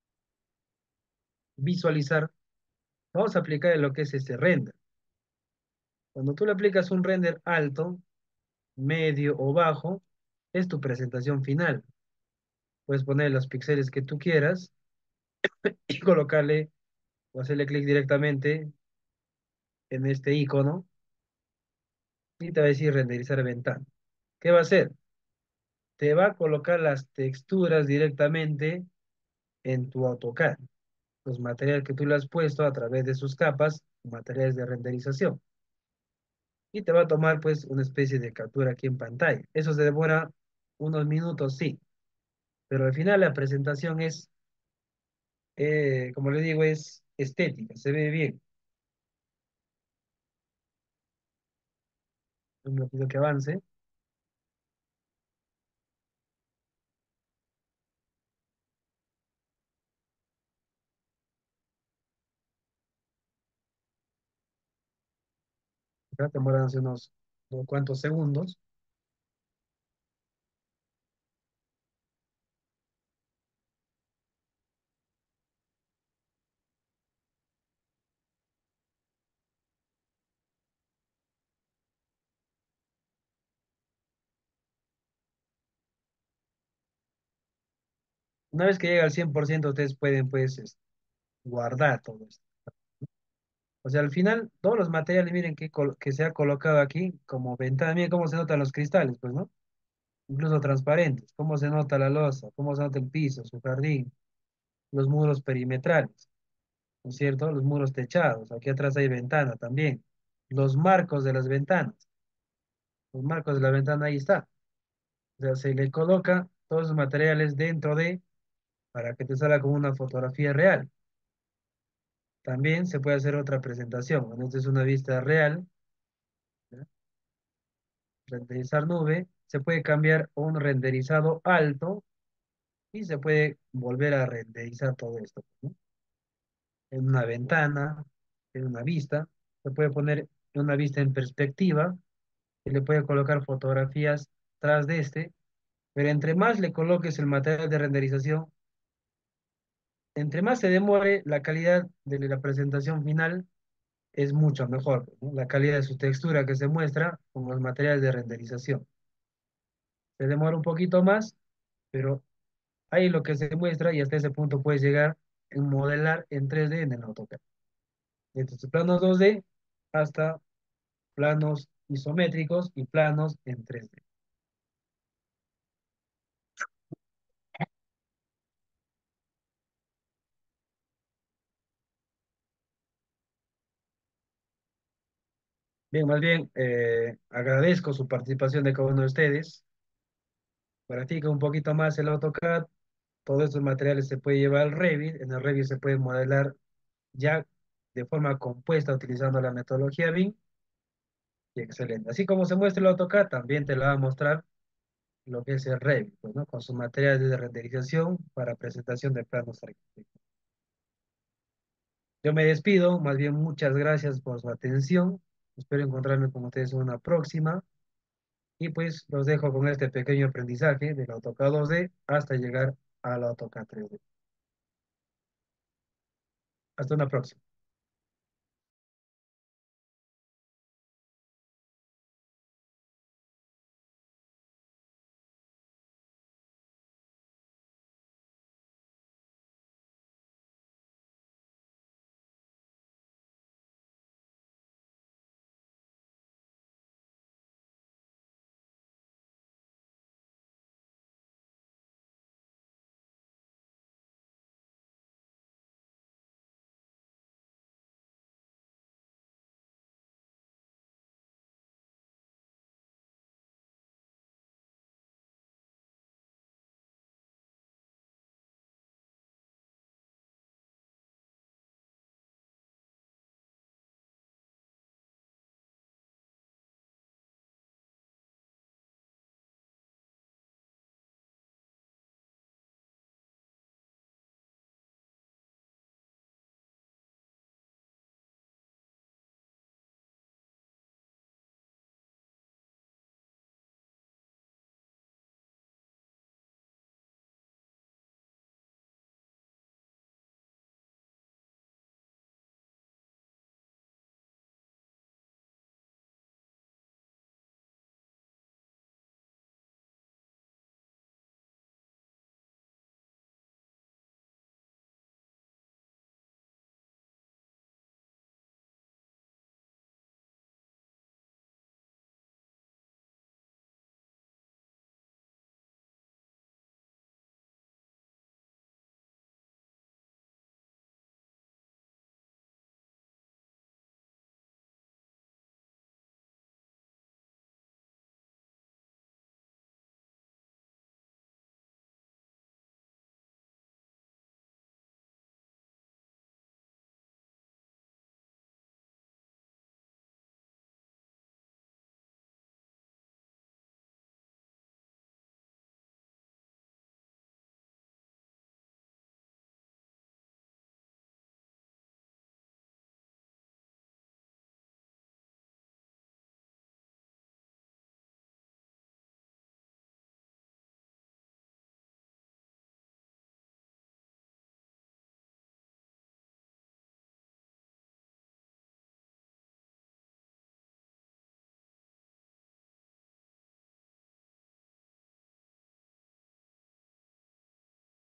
visualizar, vamos a aplicar lo que es este render. Cuando tú le aplicas un render alto, medio o bajo, es tu presentación final. Puedes poner los píxeles que tú quieras y colocarle o hacerle clic directamente en este icono y te va a decir renderizar ventana. ¿Qué va a hacer? Te va a colocar las texturas directamente en tu AutoCAD. Los materiales que tú le has puesto a través de sus capas, materiales de renderización. Y te va a tomar pues una especie de captura aquí en pantalla. Eso se demora unos minutos, sí, pero al final la presentación es, eh, como le digo, es estética, se ve bien. Me pido que avance. Acá demoran unos, unos cuantos segundos. Una vez que llega al cien por ciento, ustedes pueden pues es- guardar todo esto. O sea, al final, todos los materiales, miren que, col- que se ha colocado aquí como ventana, miren cómo se notan los cristales, pues, ¿no? Incluso transparentes, cómo se nota la losa, cómo se nota el piso, su jardín, los muros perimetrales, ¿no es cierto? Los muros techados, aquí atrás hay ventana también, los marcos de las ventanas, los marcos de la ventana ahí está. O sea, se le coloca todos esos materiales dentro de, para que te salga como una fotografía real. También se puede hacer otra presentación. Bueno, esta es una vista real, ¿ya? Renderizar nube, se puede cambiar a un renderizado alto y se puede volver a renderizar todo esto, ¿no? En una ventana, en una vista, se puede poner una vista en perspectiva, y le puede colocar fotografías tras de este, pero entre más le coloques el material de renderización, entre más se demore, la calidad de la presentación final es mucho mejor, ¿no? La calidad de su textura que se muestra con los materiales de renderización. Se demora un poquito más, pero ahí lo que se muestra y hasta ese punto puedes llegar en modelar en tres D en el AutoCAD. Desde planos dos D hasta planos isométricos y planos en tres D. Bien, más bien, eh, agradezco su participación de cada uno de ustedes. Practica un poquito más el AutoCAD. Todos estos materiales se puede llevar al Revit. En el Revit se puede modelar ya de forma compuesta utilizando la metodología BIM. Y excelente. Así como se muestra el AutoCAD, también te lo va a mostrar lo que es el Revit, pues, ¿no? Con sus materiales de renderización para presentación de planos arquitectónicos. Yo me despido, más bien muchas gracias por su atención. Espero encontrarme con ustedes en una próxima. Y pues los dejo con este pequeño aprendizaje del AutoCAD dos D hasta llegar al AutoCAD tres D. Hasta una próxima.